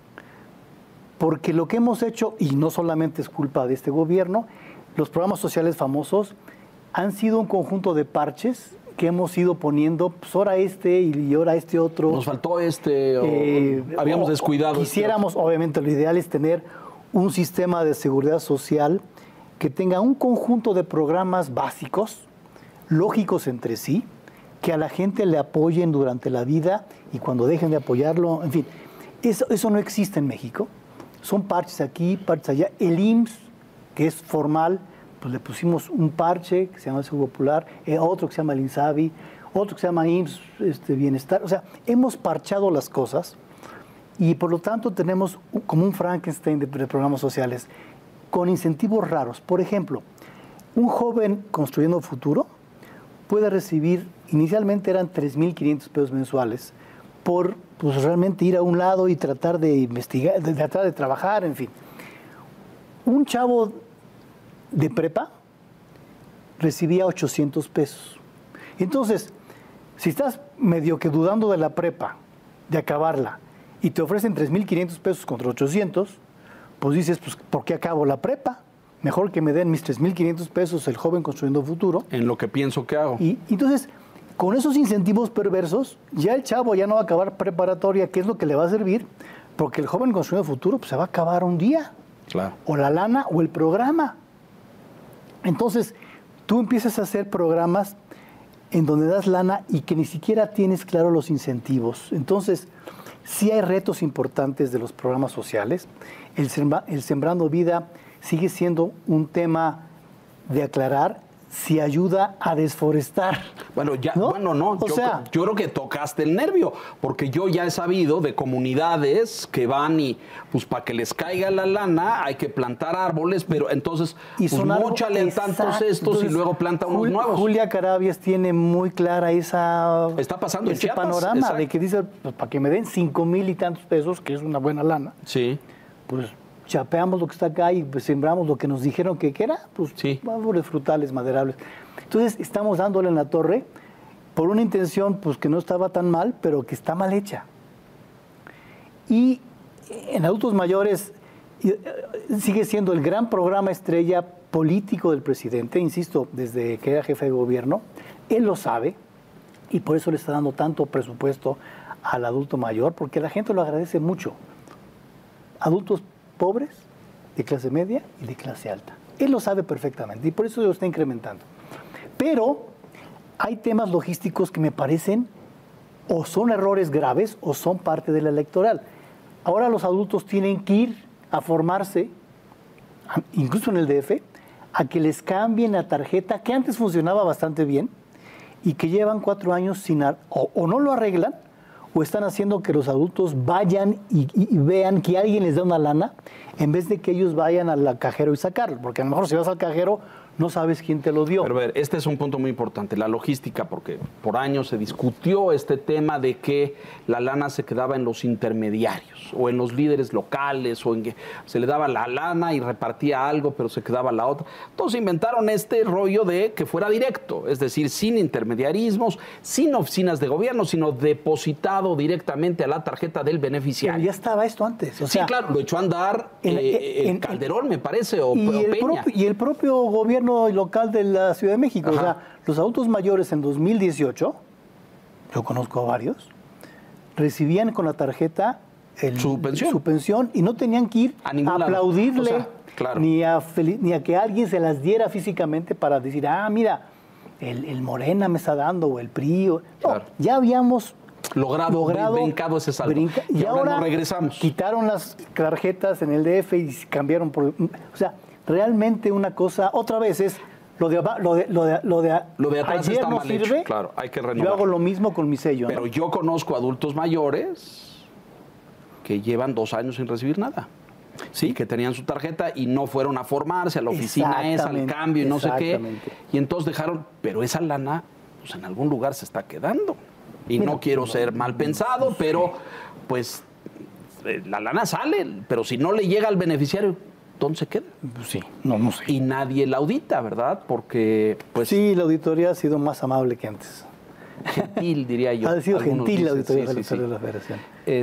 Porque lo que hemos hecho, y no solamente es culpa de este gobierno, los programas sociales famosos han sido un conjunto de parches que hemos ido poniendo, pues ahora este y ahora este otro. Nos faltó este, o eh, habíamos o, descuidado. Quisiéramos, este obviamente, lo ideal es tener un sistema de seguridad social que tenga un conjunto de programas básicos, lógicos entre sí, que a la gente le apoyen durante la vida y cuando dejen de apoyarlo, en fin. Eso, eso no existe en México. Son parches aquí, parches allá. El I M S S, que es formal, pues le pusimos un parche que se llama Seguro Popular, eh, otro que se llama el INSABI, otro que se llama I M S S este, Bienestar. O sea, hemos parchado las cosas. Y por lo tanto tenemos como un Frankenstein de, de programas sociales con incentivos raros. Por ejemplo, un joven construyendo futuro puede recibir, inicialmente eran tres mil quinientos pesos mensuales, por pues, realmente ir a un lado y tratar de investigar, de tratar de trabajar, en fin. Un chavo de prepa recibía ochocientos pesos. Entonces, si estás medio que dudando de la prepa, de acabarla, y te ofrecen tres mil quinientos pesos contra ochocientos, pues dices, pues, ¿por qué acabo la prepa? Mejor que me den mis tres mil quinientos pesos el joven construyendo futuro. En lo que pienso que hago. Y entonces, con esos incentivos perversos, ya el chavo ya no va a acabar preparatoria, que es lo que le va a servir, porque el joven construyendo futuro pues, se va a acabar un día. Claro. O la lana o el programa. Entonces, tú empiezas a hacer programas en donde das lana y que ni siquiera tienes claro los incentivos. Entonces, sí hay retos importantes de los programas sociales. El, sembra, el Sembrando Vida sigue siendo un tema de aclarar si ayuda a desforestar. Bueno, ya, ¿no? bueno, no, o yo, sea, yo creo que tocaste el nervio, porque yo ya he sabido de comunidades que van y, pues, para que les caiga la lana, hay que plantar árboles, pero entonces, y pues, móchale en tantos estos entonces, y luego planta unos Jul, nuevos. Julia Carabias tiene muy clara esa... Está pasando ese en Chiapas, panorama exacto. de que dice, pues, para que me den cinco mil y tantos pesos, que es una buena lana, Sí. pues chapeamos lo que está acá y pues, sembramos lo que nos dijeron que, que era, pues Sí. árboles frutales, maderables. Entonces estamos dándole en la torre por una intención pues que no estaba tan mal, pero que está mal hecha. Y en adultos mayores sigue siendo el gran programa estrella político del presidente, insisto, desde que era jefe de gobierno, él lo sabe y por eso le está dando tanto presupuesto al adulto mayor, porque la gente lo agradece mucho. Adultos pobres, de clase media y de clase alta. Él lo sabe perfectamente y por eso lo está incrementando. Pero hay temas logísticos que me parecen o son errores graves o son parte de la electoral. Ahora los adultos tienen que ir a formarse, incluso en el D F, a que les cambien la tarjeta, que antes funcionaba bastante bien, y que llevan cuatro años sin... O, o no lo arreglan, o están haciendo que los adultos vayan y, y, y vean que alguien les da una lana, en vez de que ellos vayan al cajero y sacarlo. Porque a lo mejor si vas al cajero, no sabes quién te lo dio. Pero a ver, este es un punto muy importante, la logística, porque por años se discutió este tema de que la lana se quedaba en los intermediarios o en los líderes locales, o en que se le daba la lana y repartía algo, pero se quedaba la otra. Entonces inventaron este rollo de que fuera directo, es decir, sin intermediarismos, sin oficinas de gobierno, sino depositado directamente a la tarjeta del beneficiario. Pero ya estaba esto antes. O sea, sí, claro, lo echó a andar en, eh, en, Calderón, me parece, o, y o el Peña. Propio, y el propio gobierno local de la Ciudad de México. Ajá. O sea, los adultos mayores en dos mil dieciocho, yo conozco a varios, recibían con la tarjeta el, su, pensión. su pensión y no tenían que ir a, a aplaudirle, o sea, claro. ni, a ni a que alguien se las diera físicamente para decir, ah, mira, el, el Morena me está dando, o el P R I. O... No, claro. Ya habíamos logrado, logrado brincado ese salto. Brinca, y, y ahora, ahora no regresamos. Quitaron las tarjetas en el D F y cambiaron por... O sea, realmente una cosa, otra vez es lo de lo de lo de, lo de, lo de atrás ayer está no mal sirve, hecho, claro, hay que renovar. Yo hago lo mismo con mi sello. Pero ¿no? yo conozco adultos mayores que llevan dos años sin recibir nada. Sí, que tenían su tarjeta y no fueron a formarse a la oficina esa, al cambio y no sé qué. Y entonces dejaron, pero esa lana, pues en algún lugar se está quedando. Y Mira, no quiero ser mal pensado, pero pues la lana sale, pero si no le llega al beneficiario, ¿dónde se queda? Pues sí, no, no sé. Y nadie la audita, ¿verdad? Porque, pues... Sí, la auditoría ha sido más amable que antes. Gentil, diría yo. Ha sido Algunos gentil la dicen, auditoría sí, sí, de sí. la Federación.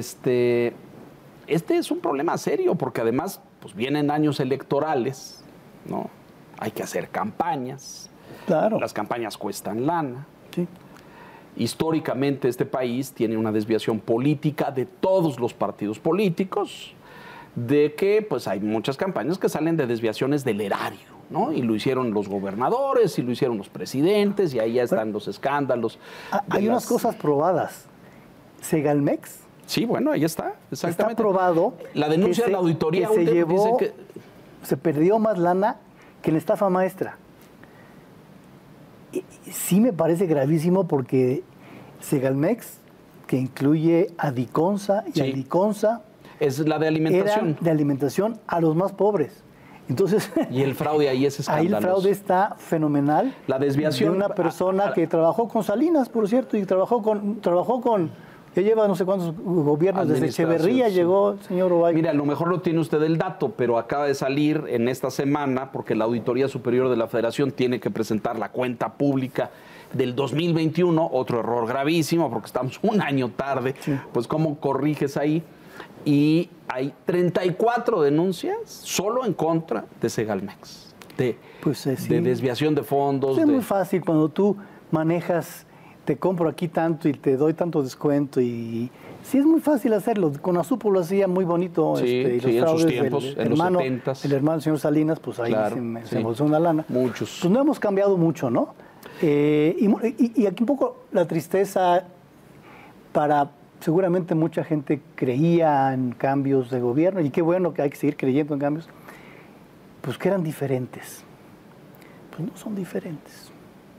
Este, este es un problema serio, porque además, pues vienen años electorales, ¿no? Hay que hacer campañas. Claro. Las campañas cuestan lana. Sí. Históricamente este país tiene una desviación política de todos los partidos políticos, de que pues hay muchas campañas que salen de desviaciones del erario, ¿no? Y lo hicieron los gobernadores, y lo hicieron los presidentes, y ahí ya están los escándalos. Hay las... unas cosas probadas. Segalmex. Sí, bueno, ahí está, exactamente. Está probado. La denuncia de la auditoría que se llevó, dice que... se perdió más lana que en la estafa maestra. Y, y sí me parece gravísimo porque Segalmex, que incluye a Diconsa y sí. a Liconsa, es la de alimentación. Era de alimentación a los más pobres. Entonces, y el fraude ahí es escandaloso. Ahí el fraude está fenomenal. La desviación. De una persona a, a, que trabajó con Salinas, por cierto, y trabajó con, trabajó con, ya lleva no sé cuántos gobiernos, desde Echeverría sí. llegó el señor Ovalle. Mira, a lo mejor no tiene usted el dato, pero acaba de salir en esta semana, porque la Auditoría Superior de la Federación tiene que presentar la cuenta pública del dos mil veintiuno, otro error gravísimo porque estamos un año tarde, sí. Pues ¿cómo corriges ahí? Y hay treinta y cuatro denuncias solo en contra de Segalmex, de, pues, eh, sí. de desviación de fondos. Pues es de... muy fácil cuando tú manejas, te compro aquí tanto y te doy tanto descuento y... Sí, es muy fácil hacerlo. Con Azupo lo hacía muy bonito. Sí, este, y sí, los en sus tiempos, del, en hermano, los setentas. El hermano del señor Salinas, pues ahí claro, se, me, sí. se embolsó una lana. Muchos. Pues no hemos cambiado mucho, ¿no? Eh, y, y, y aquí un poco la tristeza para... Seguramente mucha gente creía en cambios de gobierno, y qué bueno que hay que seguir creyendo en cambios, pues que eran diferentes. Pues no son diferentes.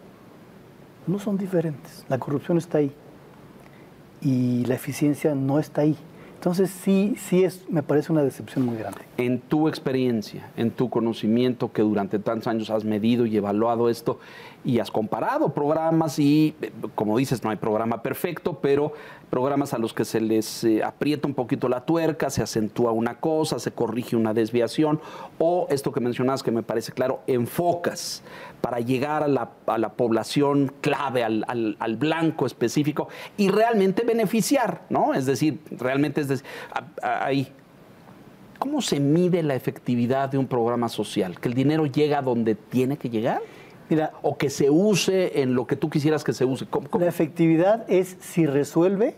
No son diferentes. La corrupción está ahí. Y la eficiencia no está ahí. Entonces sí, sí es, me parece una decepción muy grande. En tu experiencia, en tu conocimiento que durante tantos años has medido y evaluado esto y has comparado programas y, como dices, no hay programa perfecto, pero programas a los que se les eh, aprieta un poquito la tuerca, se acentúa una cosa, se corrige una desviación, o esto que mencionabas que me parece claro, enfocas para llegar a la, a la población clave, al, al, al blanco específico y realmente beneficiar, ¿no? Es decir, realmente es decir, ahí. ¿Cómo se mide la efectividad de un programa social? ¿Que el dinero llega donde tiene que llegar? Mira, ¿o que se use en lo que tú quisieras que se use? ¿Cómo, cómo? La efectividad es si resuelve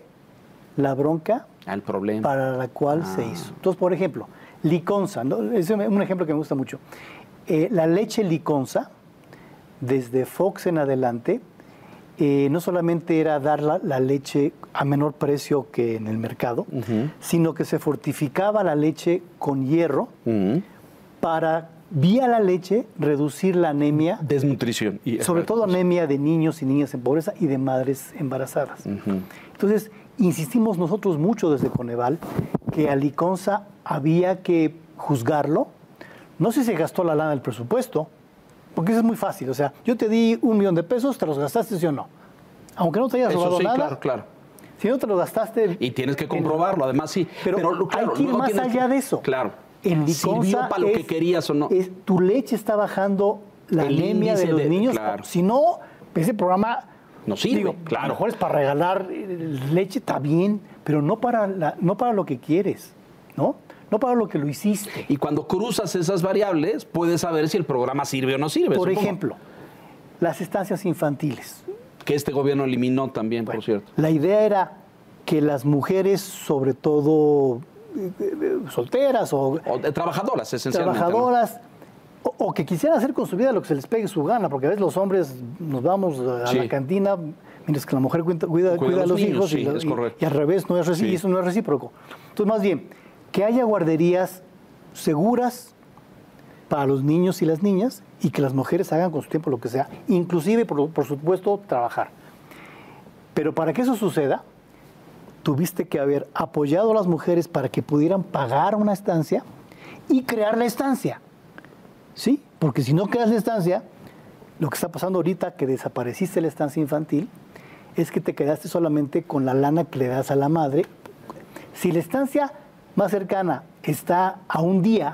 la bronca el problema para la cual ah. se hizo. Entonces, por ejemplo, Liconza, ¿no? Es un ejemplo que me gusta mucho. Eh, la leche Liconza, desde Fox en adelante, eh, no solamente era dar la, la leche a menor precio que en el mercado, uh-huh. sino que se fortificaba la leche con hierro uh-huh. para, vía la leche, reducir la anemia. Desnutrición. Y, sobre todo anemia de niños y niñas en pobreza y de madres embarazadas. Uh-huh. Entonces, insistimos nosotros mucho desde Coneval que a Liconza había que juzgarlo. No sé si se gastó la lana del presupuesto, porque eso es muy fácil. O sea, yo te di un millón de pesos, ¿te los gastaste sí o no? Aunque no te hayas eso robado sí, nada. Claro, claro. Si no te lo gastaste... Y tienes que comprobarlo, además sí. Pero, pero claro, hay que ir más allá que, de eso. Claro. En Liconza ¿sirvió para lo es, que querías o no? Es, tu leche está bajando la el anemia de los de, niños. Claro. Si no, ese programa... No sirve, digo, claro. A lo mejor es para regalar leche, está bien, pero no para, la, no para lo que quieres, ¿no? No para lo que lo hiciste. Y cuando cruzas esas variables, puedes saber si el programa sirve o no sirve. Por supongo. ejemplo, las estancias infantiles. Que este gobierno eliminó también, bueno, por cierto. La idea era que las mujeres, sobre todo eh, eh, solteras o... o de trabajadoras, esencialmente. Trabajadoras, ¿no? o, o que quisieran hacer con su vida lo que se les pegue su gana, porque a veces los hombres nos vamos a sí. la cantina, mientras que la mujer cuida, cuida, cuida a los niños, hijos sí, y, es y, y al revés, no es recíproco, sí. y eso no es recíproco. Entonces, más bien, que haya guarderías seguras para los niños y las niñas y que las mujeres hagan con su tiempo lo que sea, inclusive, por, por supuesto, trabajar. Pero para que eso suceda, tuviste que haber apoyado a las mujeres para que pudieran pagar una estancia y crear la estancia. ¿Sí? Porque si no creas la estancia, lo que está pasando ahorita, que desapareciste la estancia infantil, es que te quedaste solamente con la lana que le das a la madre. Si la estancia más cercana está a un día,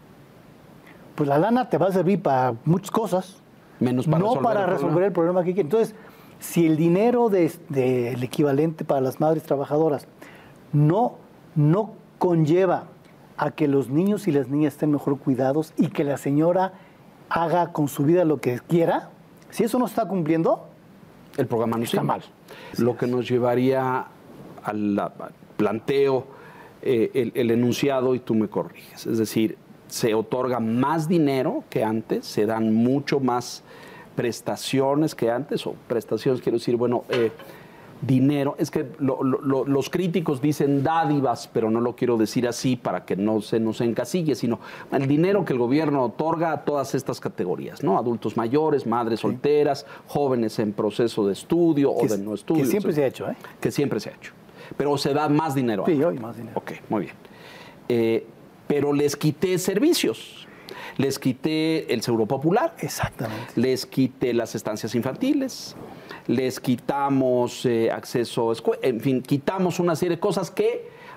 pues la lana te va a servir para muchas cosas, menos para no resolver para el resolver problema. el problema que quieres. Entonces, si el dinero del de, de equivalente para las madres trabajadoras no, no conlleva a que los niños y las niñas estén mejor cuidados y que la señora haga con su vida lo que quiera, si eso no está cumpliendo, el programa no está sirve. mal. Lo que nos llevaría al, al planteo, eh, el, el enunciado, y tú me corriges. Es decir, se otorga más dinero que antes, se dan mucho más prestaciones que antes, o prestaciones, quiero decir, bueno, eh, dinero, es que lo, lo, los críticos dicen dádivas, pero no lo quiero decir así para que no se nos encasille, sino el dinero que el gobierno otorga a todas estas categorías, ¿no? Adultos mayores, madres sí. solteras, jóvenes en proceso de estudio que, o de no estudio. Que siempre o sea, se ha hecho, ¿eh? Que siempre se ha hecho. Pero se da más dinero. Sí, hoy más dinero. Ok, muy bien. Eh, pero les quité servicios. Les quité el Seguro Popular. Exactamente. Les quité las estancias infantiles. Les quitamos eh, acceso a escuela. En fin, quitamos una serie de cosas que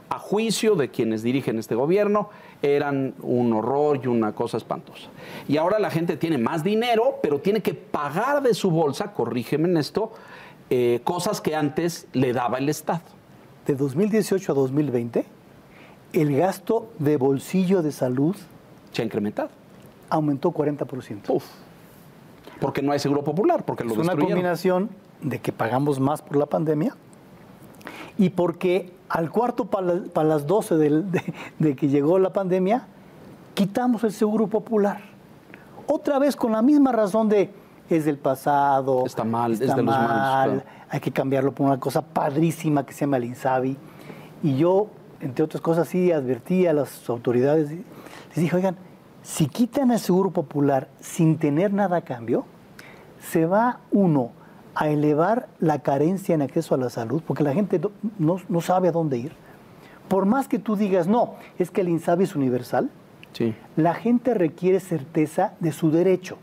a juicio de quienes dirigen este gobierno, eran un horror y una cosa espantosa. Y ahora la gente tiene más dinero, pero tiene que pagar de su bolsa, corrígeme en esto, eh, cosas que antes le daba el Estado. De dos mil dieciocho a dos mil veinte, el gasto de bolsillo de salud se ha incrementado. Aumentó cuarenta por ciento. Uf. Porque no hay seguro popular, porque lo es una destruyeron. Combinación de que pagamos más por la pandemia y porque al cuarto para pa las doce de, de, de que llegó la pandemia, quitamos el seguro popular. Otra vez con la misma razón de es del pasado, está mal, está es de los mal, malos. Claro. Hay que cambiarlo por una cosa padrísima que se llama el INSABI. Y yo, entre otras cosas, sí advertí a las autoridades, les dije, oigan, si quitan el seguro popular sin tener nada a cambio, se va uno a elevar la carencia en acceso a la salud, porque la gente no, no, no sabe a dónde ir. Por más que tú digas, no, es que el INSABI es universal, sí. La gente requiere certeza de su derecho.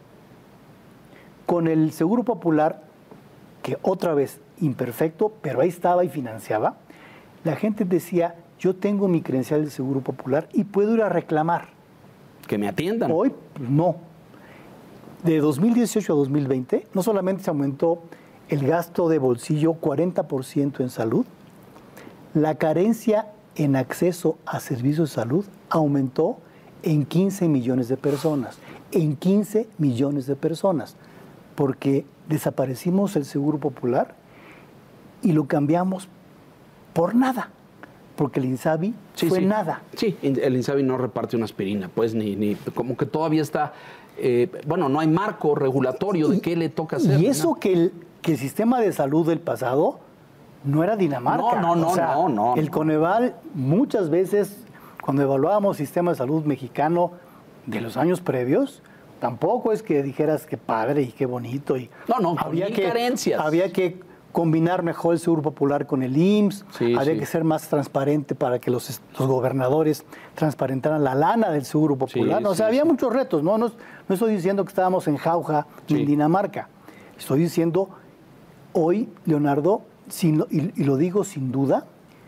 Con el seguro popular, que otra vez imperfecto, pero ahí estaba y financiaba, la gente decía, yo tengo mi credencial de seguro popular y puedo ir a reclamar. Que me atiendan. Hoy, pues, no. De dos mil dieciocho a dos mil veinte, no solamente se aumentó el gasto de bolsillo cuarenta por ciento en salud, la carencia en acceso a servicios de salud aumentó en quince millones de personas. En quince millones de personas. Porque desaparecimos el seguro popular y lo cambiamos por nada. Porque el INSABI sí, fue sí. nada. Sí, el INSABI no reparte una aspirina, pues, ni, ni como que todavía está, eh, bueno, no hay marco regulatorio de y, qué le toca hacer. Y eso que el, que el sistema de salud del pasado no era Dinamarca. No, no, no, o sea, no, no. El no. Coneval, muchas veces, cuando evaluábamos el sistema de salud mexicano de los años previos, tampoco es que dijeras qué padre y qué bonito. Y no, no, había mil que, carencias. Había que combinar mejor el seguro popular con el I M S S, sí, había sí. que ser más transparente para que los, los gobernadores transparentaran la lana del seguro popular. Sí, no, o sea, sí, había sí. muchos retos, ¿no? No, no estoy diciendo que estábamos en jauja sí. en Dinamarca. Estoy diciendo, hoy, Leonardo, sin, y, y lo digo sin duda,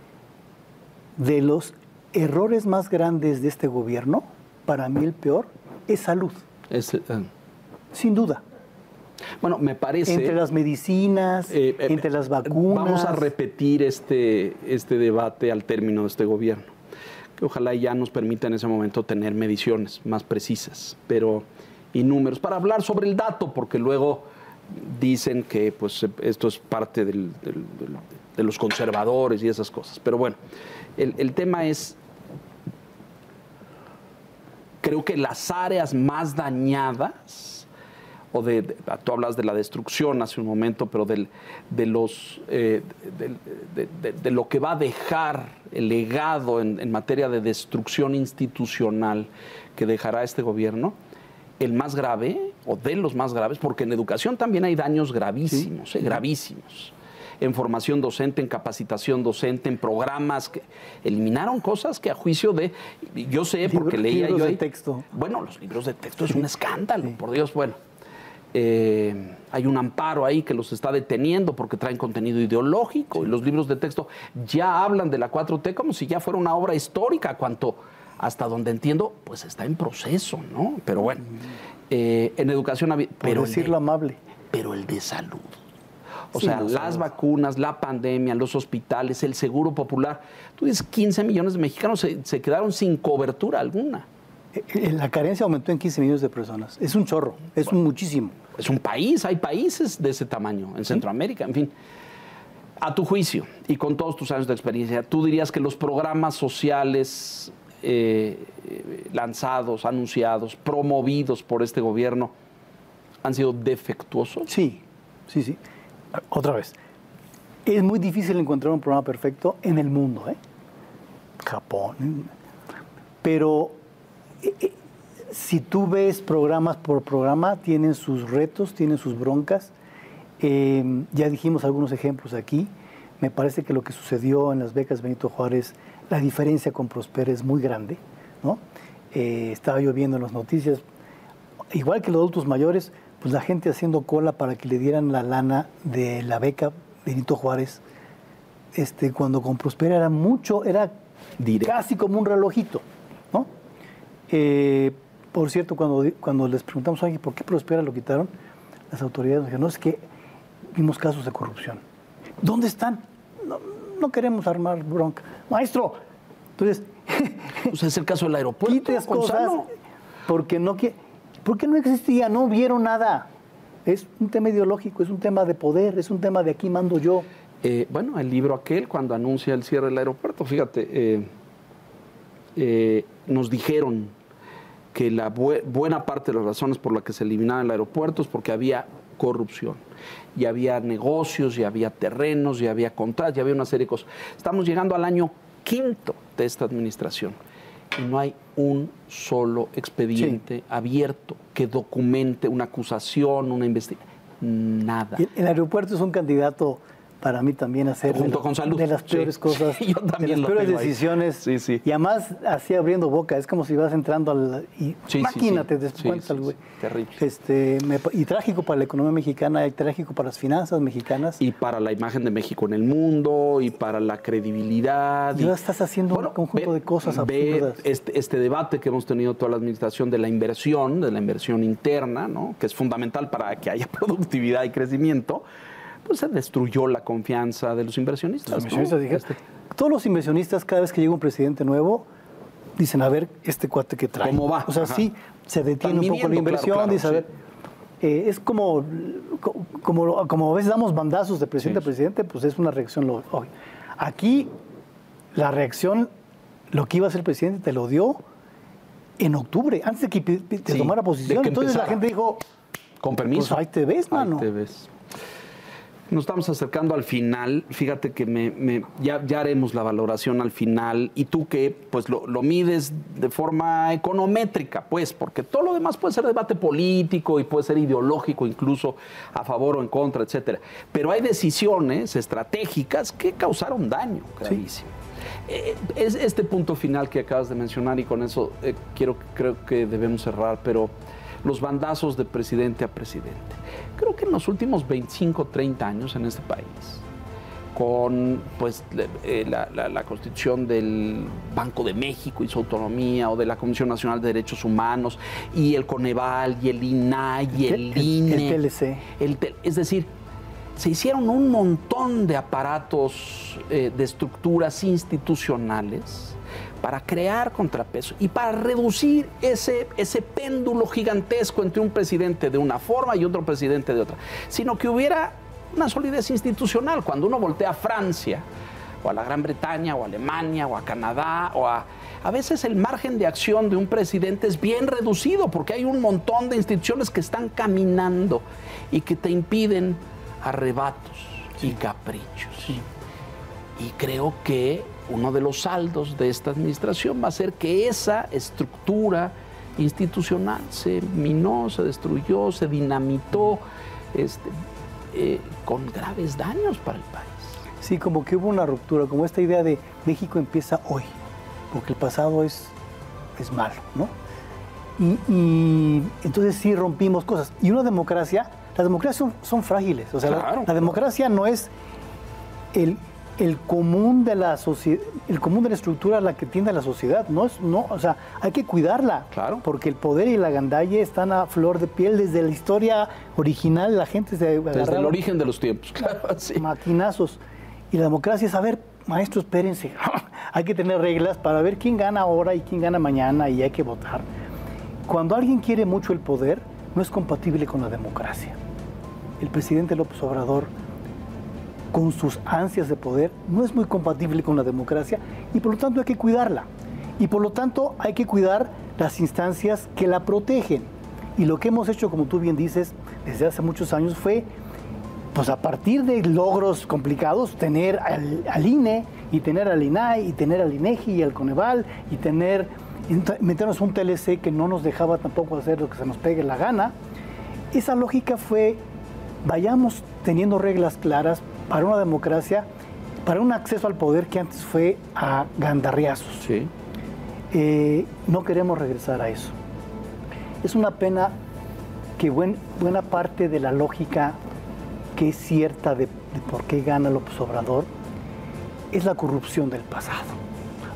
de los errores más grandes de este gobierno, para mí el peor, es salud. Es, uh... Sin duda. Bueno, me parece... Entre las medicinas, eh, eh, entre las vacunas... Vamos a repetir este, este debate al término de este gobierno, que ojalá ya nos permita en ese momento tener mediciones más precisas, pero y números, para hablar sobre el dato, porque luego dicen que pues, esto es parte del, del, del, de los conservadores y esas cosas. Pero bueno, el, el tema es... Creo que las áreas más dañadas... o de, de, tú hablas de la destrucción hace un momento, pero del, de, los, eh, de, de, de, de lo que va a dejar el legado en, en materia de destrucción institucional que dejará este gobierno, el más grave, o de los más graves, porque en educación también hay daños gravísimos, sí. eh, gravísimos, en formación docente, en capacitación docente, en programas que eliminaron cosas que a juicio de, yo sé, porque Libro, leía libros yo de ahí, texto. Bueno, los libros de texto es un escándalo, sí. por Dios, bueno. Eh, hay un amparo ahí que los está deteniendo porque traen contenido ideológico sí. y los libros de texto ya hablan de la cuatro T como si ya fuera una obra histórica, cuanto hasta donde entiendo, pues está en proceso, ¿no? Pero bueno, eh, en educación... Por pero decirlo de, amable. Pero el de salud. O sí, sea, no, las salud. vacunas, la pandemia, los hospitales, el seguro popular. Tú dices, quince millones de mexicanos se, se quedaron sin cobertura alguna. La carencia aumentó en quince millones de personas. Es un chorro, es bueno, un muchísimo. Es un país, hay países de ese tamaño, en Centroamérica, en fin. A tu juicio, y con todos tus años de experiencia, ¿tú dirías que los programas sociales eh, lanzados, anunciados, promovidos por este gobierno han sido defectuosos? Sí, sí, sí. Otra vez, es muy difícil encontrar un programa perfecto en el mundo, ¿eh? Japón. Pero... si tú ves programas por programa, tienen sus retos, tienen sus broncas. Eh, ya dijimos algunos ejemplos aquí. Me parece que lo que sucedió en las becas Benito Juárez, la diferencia con Prosper es muy grande, ¿no? Eh, estaba yo viendo en las noticias, igual que los adultos mayores, pues la gente haciendo cola para que le dieran la lana de la beca Benito Juárez, este, cuando con Prosper era mucho, era Directo. Casi como un relojito, ¿no? Eh, por cierto, cuando, cuando les preguntamos, oye, ¿por qué Prospera lo quitaron? Las autoridades nos dijeron, no, es que vimos casos de corrupción. ¿Dónde están? No, no queremos armar bronca. Maestro, entonces... O sea, es el caso del aeropuerto, quites cosas Gonzalo. porque no, porque no existía, no vieron nada. Es un tema ideológico, es un tema de poder, es un tema de aquí mando yo. Eh, bueno, el libro aquel, cuando anuncia el cierre del aeropuerto, fíjate, eh, eh, nos dijeron que la bu buena parte de las razones por las que se eliminaba el aeropuerto es porque había corrupción, y había negocios, y había terrenos, y había contratos, y había una serie de cosas. Estamos llegando al año quinto de esta administración y no hay un solo expediente sí. abierto que documente una acusación, una investigación, nada. El, el aeropuerto es un candidato para mí también a ser junto de, con salud. de las peores sí. cosas, Yo también de las lo peores tengo decisiones. Sí, sí. Y además así abriendo boca, es como si vas entrando al y sí, imagínate, sí, sí. después sí, sí, güey. sí. Terrible. Este, me, y trágico para la economía mexicana, y trágico para las finanzas mexicanas. Y para la imagen de México en el mundo, y para la credibilidad. Y ahora estás haciendo bueno, un conjunto ve, de cosas ve absurdas. Este, este debate que hemos tenido toda la administración de la inversión, de la inversión interna, ¿no? Que es fundamental para que haya productividad y crecimiento, pues se destruyó la confianza de los inversionistas. Los inversionistas, ¿no? dijiste. Este. Todos los inversionistas, cada vez que llega un presidente nuevo, dicen, a ver, este cuate que trae. ¿Cómo va? O sea, Ajá. sí, se detiene un poco la inversión, claro, claro, dice, a sí. ver, eh, es como, como, como a veces damos bandazos de presidente sí. a presidente, pues es una reacción hoy. Aquí, la reacción, lo que iba a hacer el presidente, te lo dio en octubre, antes de que te sí, tomara posición. Entonces empezara. La gente dijo, con permiso. Pues ahí te ves, mano. Ahí te ves. Nos estamos acercando al final. Fíjate que me, me, ya, ya haremos la valoración al final. Y tú que pues lo, lo mides de forma econométrica, pues, porque todo lo demás puede ser debate político y puede ser ideológico, incluso a favor o en contra, etcétera. Pero hay decisiones estratégicas que causaron daño gravísimo. Sí. Eh, es este punto final que acabas de mencionar, y con eso eh, quiero, creo que debemos cerrar, pero los bandazos de presidente a presidente. Creo que en los últimos veinticinco, treinta años en este país, con pues, eh, la, la, la constitución del Banco de México y su autonomía, o de la Comisión Nacional de Derechos Humanos, y el Coneval, y el I N A I, y el, el I N E. El T L C. El te, es decir, se hicieron un montón de aparatos, eh, de estructuras institucionales para crear contrapeso y para reducir ese, ese péndulo gigantesco entre un presidente de una forma y otro presidente de otra, sino que hubiera una solidez institucional. Cuando uno voltea a Francia, o a la Gran Bretaña, o a Alemania, o a Canadá, o a... A veces el margen de acción de un presidente es bien reducido, porque hay un montón de instituciones que están caminando y que te impiden arrebatos sí. y caprichos. Sí. Y creo que uno de los saldos de esta administración va a ser que esa estructura institucional se minó, se destruyó, se dinamitó, este, eh, con graves daños para el país. Sí, como que hubo una ruptura, como esta idea de México empieza hoy, porque el pasado es, es malo, ¿no? Y, y entonces sí rompimos cosas. Y una democracia, las democracias son, son frágiles, o sea, claro, la, la claro. democracia no es el... el común de la sociedad, el común de la estructura a la que tiende la sociedad, no es, no, o sea, hay que cuidarla, claro. porque el poder y la gandalle están a flor de piel desde la historia original, la gente se desde el origen de los tiempos, claro, sí. maquinazos. Y la democracia es, a ver, maestros, espérense, hay que tener reglas para ver quién gana ahora y quién gana mañana, y hay que votar. Cuando alguien quiere mucho el poder, no es compatible con la democracia. El presidente López Obrador, con sus ansias de poder, no es muy compatible con la democracia, y por lo tanto hay que cuidarla. Y por lo tanto hay que cuidar las instancias que la protegen. Y lo que hemos hecho, como tú bien dices, desde hace muchos años fue, pues a partir de logros complicados, tener al, al I N E, y tener al I N A I, y tener al INEGI, y al Coneval, y tener, meternos un T L C que no nos dejaba tampoco hacer lo que se nos pegue la gana. Esa lógica fue, vayamos teniendo reglas claras para una democracia, para un acceso al poder que antes fue a gandarriazos. Sí. Eh, no queremos regresar a eso. Es una pena que buen, buena parte de la lógica que es cierta de, de por qué gana López Obrador es la corrupción del pasado. O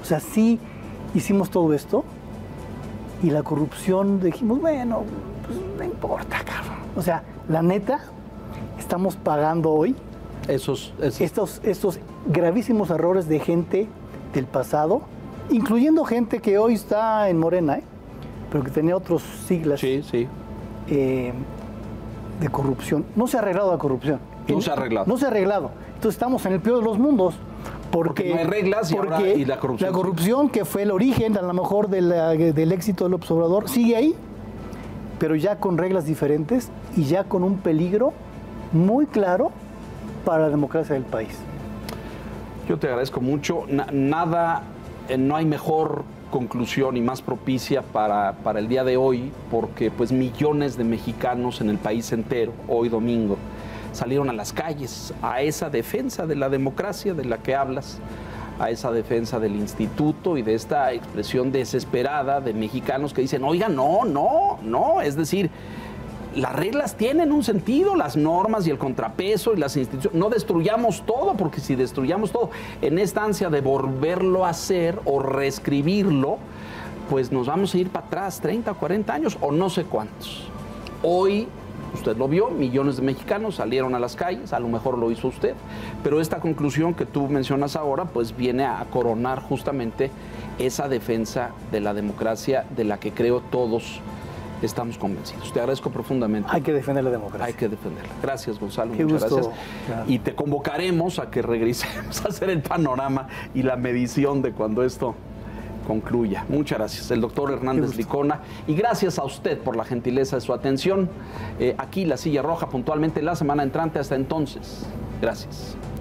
sea, sí hicimos todo esto y la corrupción dijimos, bueno, pues no importa, cabrón. O sea, la neta, estamos pagando hoy esos, esos... Estos, estos gravísimos errores de gente del pasado, incluyendo gente que hoy está en Morena, ¿eh? pero que tenía otros siglas sí, sí. Eh, de corrupción. No se ha arreglado la corrupción. No se ha arreglado. No se ha arreglado. Entonces estamos en el peor de los mundos. Porque, porque no hay reglas y, porque ahora, y la corrupción. La corrupción, sí. que fue el origen, a lo mejor, de la, del éxito del observador, sigue ahí, pero ya con reglas diferentes y ya con un peligro muy claro para la democracia del país. Yo te agradezco mucho. Na, nada, eh, no hay mejor conclusión y más propicia para, para el día de hoy, porque pues millones de mexicanos en el país entero, hoy domingo, salieron a las calles a esa defensa de la democracia de la que hablas, a esa defensa del instituto y de esta expresión desesperada de mexicanos que dicen, oiga, no, no, no, es decir, las reglas tienen un sentido, las normas y el contrapeso y las instituciones. No destruyamos todo, porque si destruyamos todo en esta ansia de volverlo a hacer o reescribirlo, pues nos vamos a ir para atrás treinta, cuarenta años o no sé cuántos. Hoy, usted lo vio, millones de mexicanos salieron a las calles, a lo mejor lo hizo usted, pero esta conclusión que tú mencionas ahora, pues viene a coronar justamente esa defensa de la democracia de la que creo todos estamos convencidos. Te agradezco profundamente. Hay que defender la democracia. Hay que defenderla. Gracias, Gonzalo. Qué muchas gusto. gracias. Claro. Y te convocaremos a que regresemos a hacer el panorama y la medición de cuando esto concluya. Muchas gracias. El doctor Hernández Licona. Y gracias a usted por la gentileza de su atención. Eh, aquí La Silla Roja, puntualmente la semana entrante. Hasta entonces. Gracias.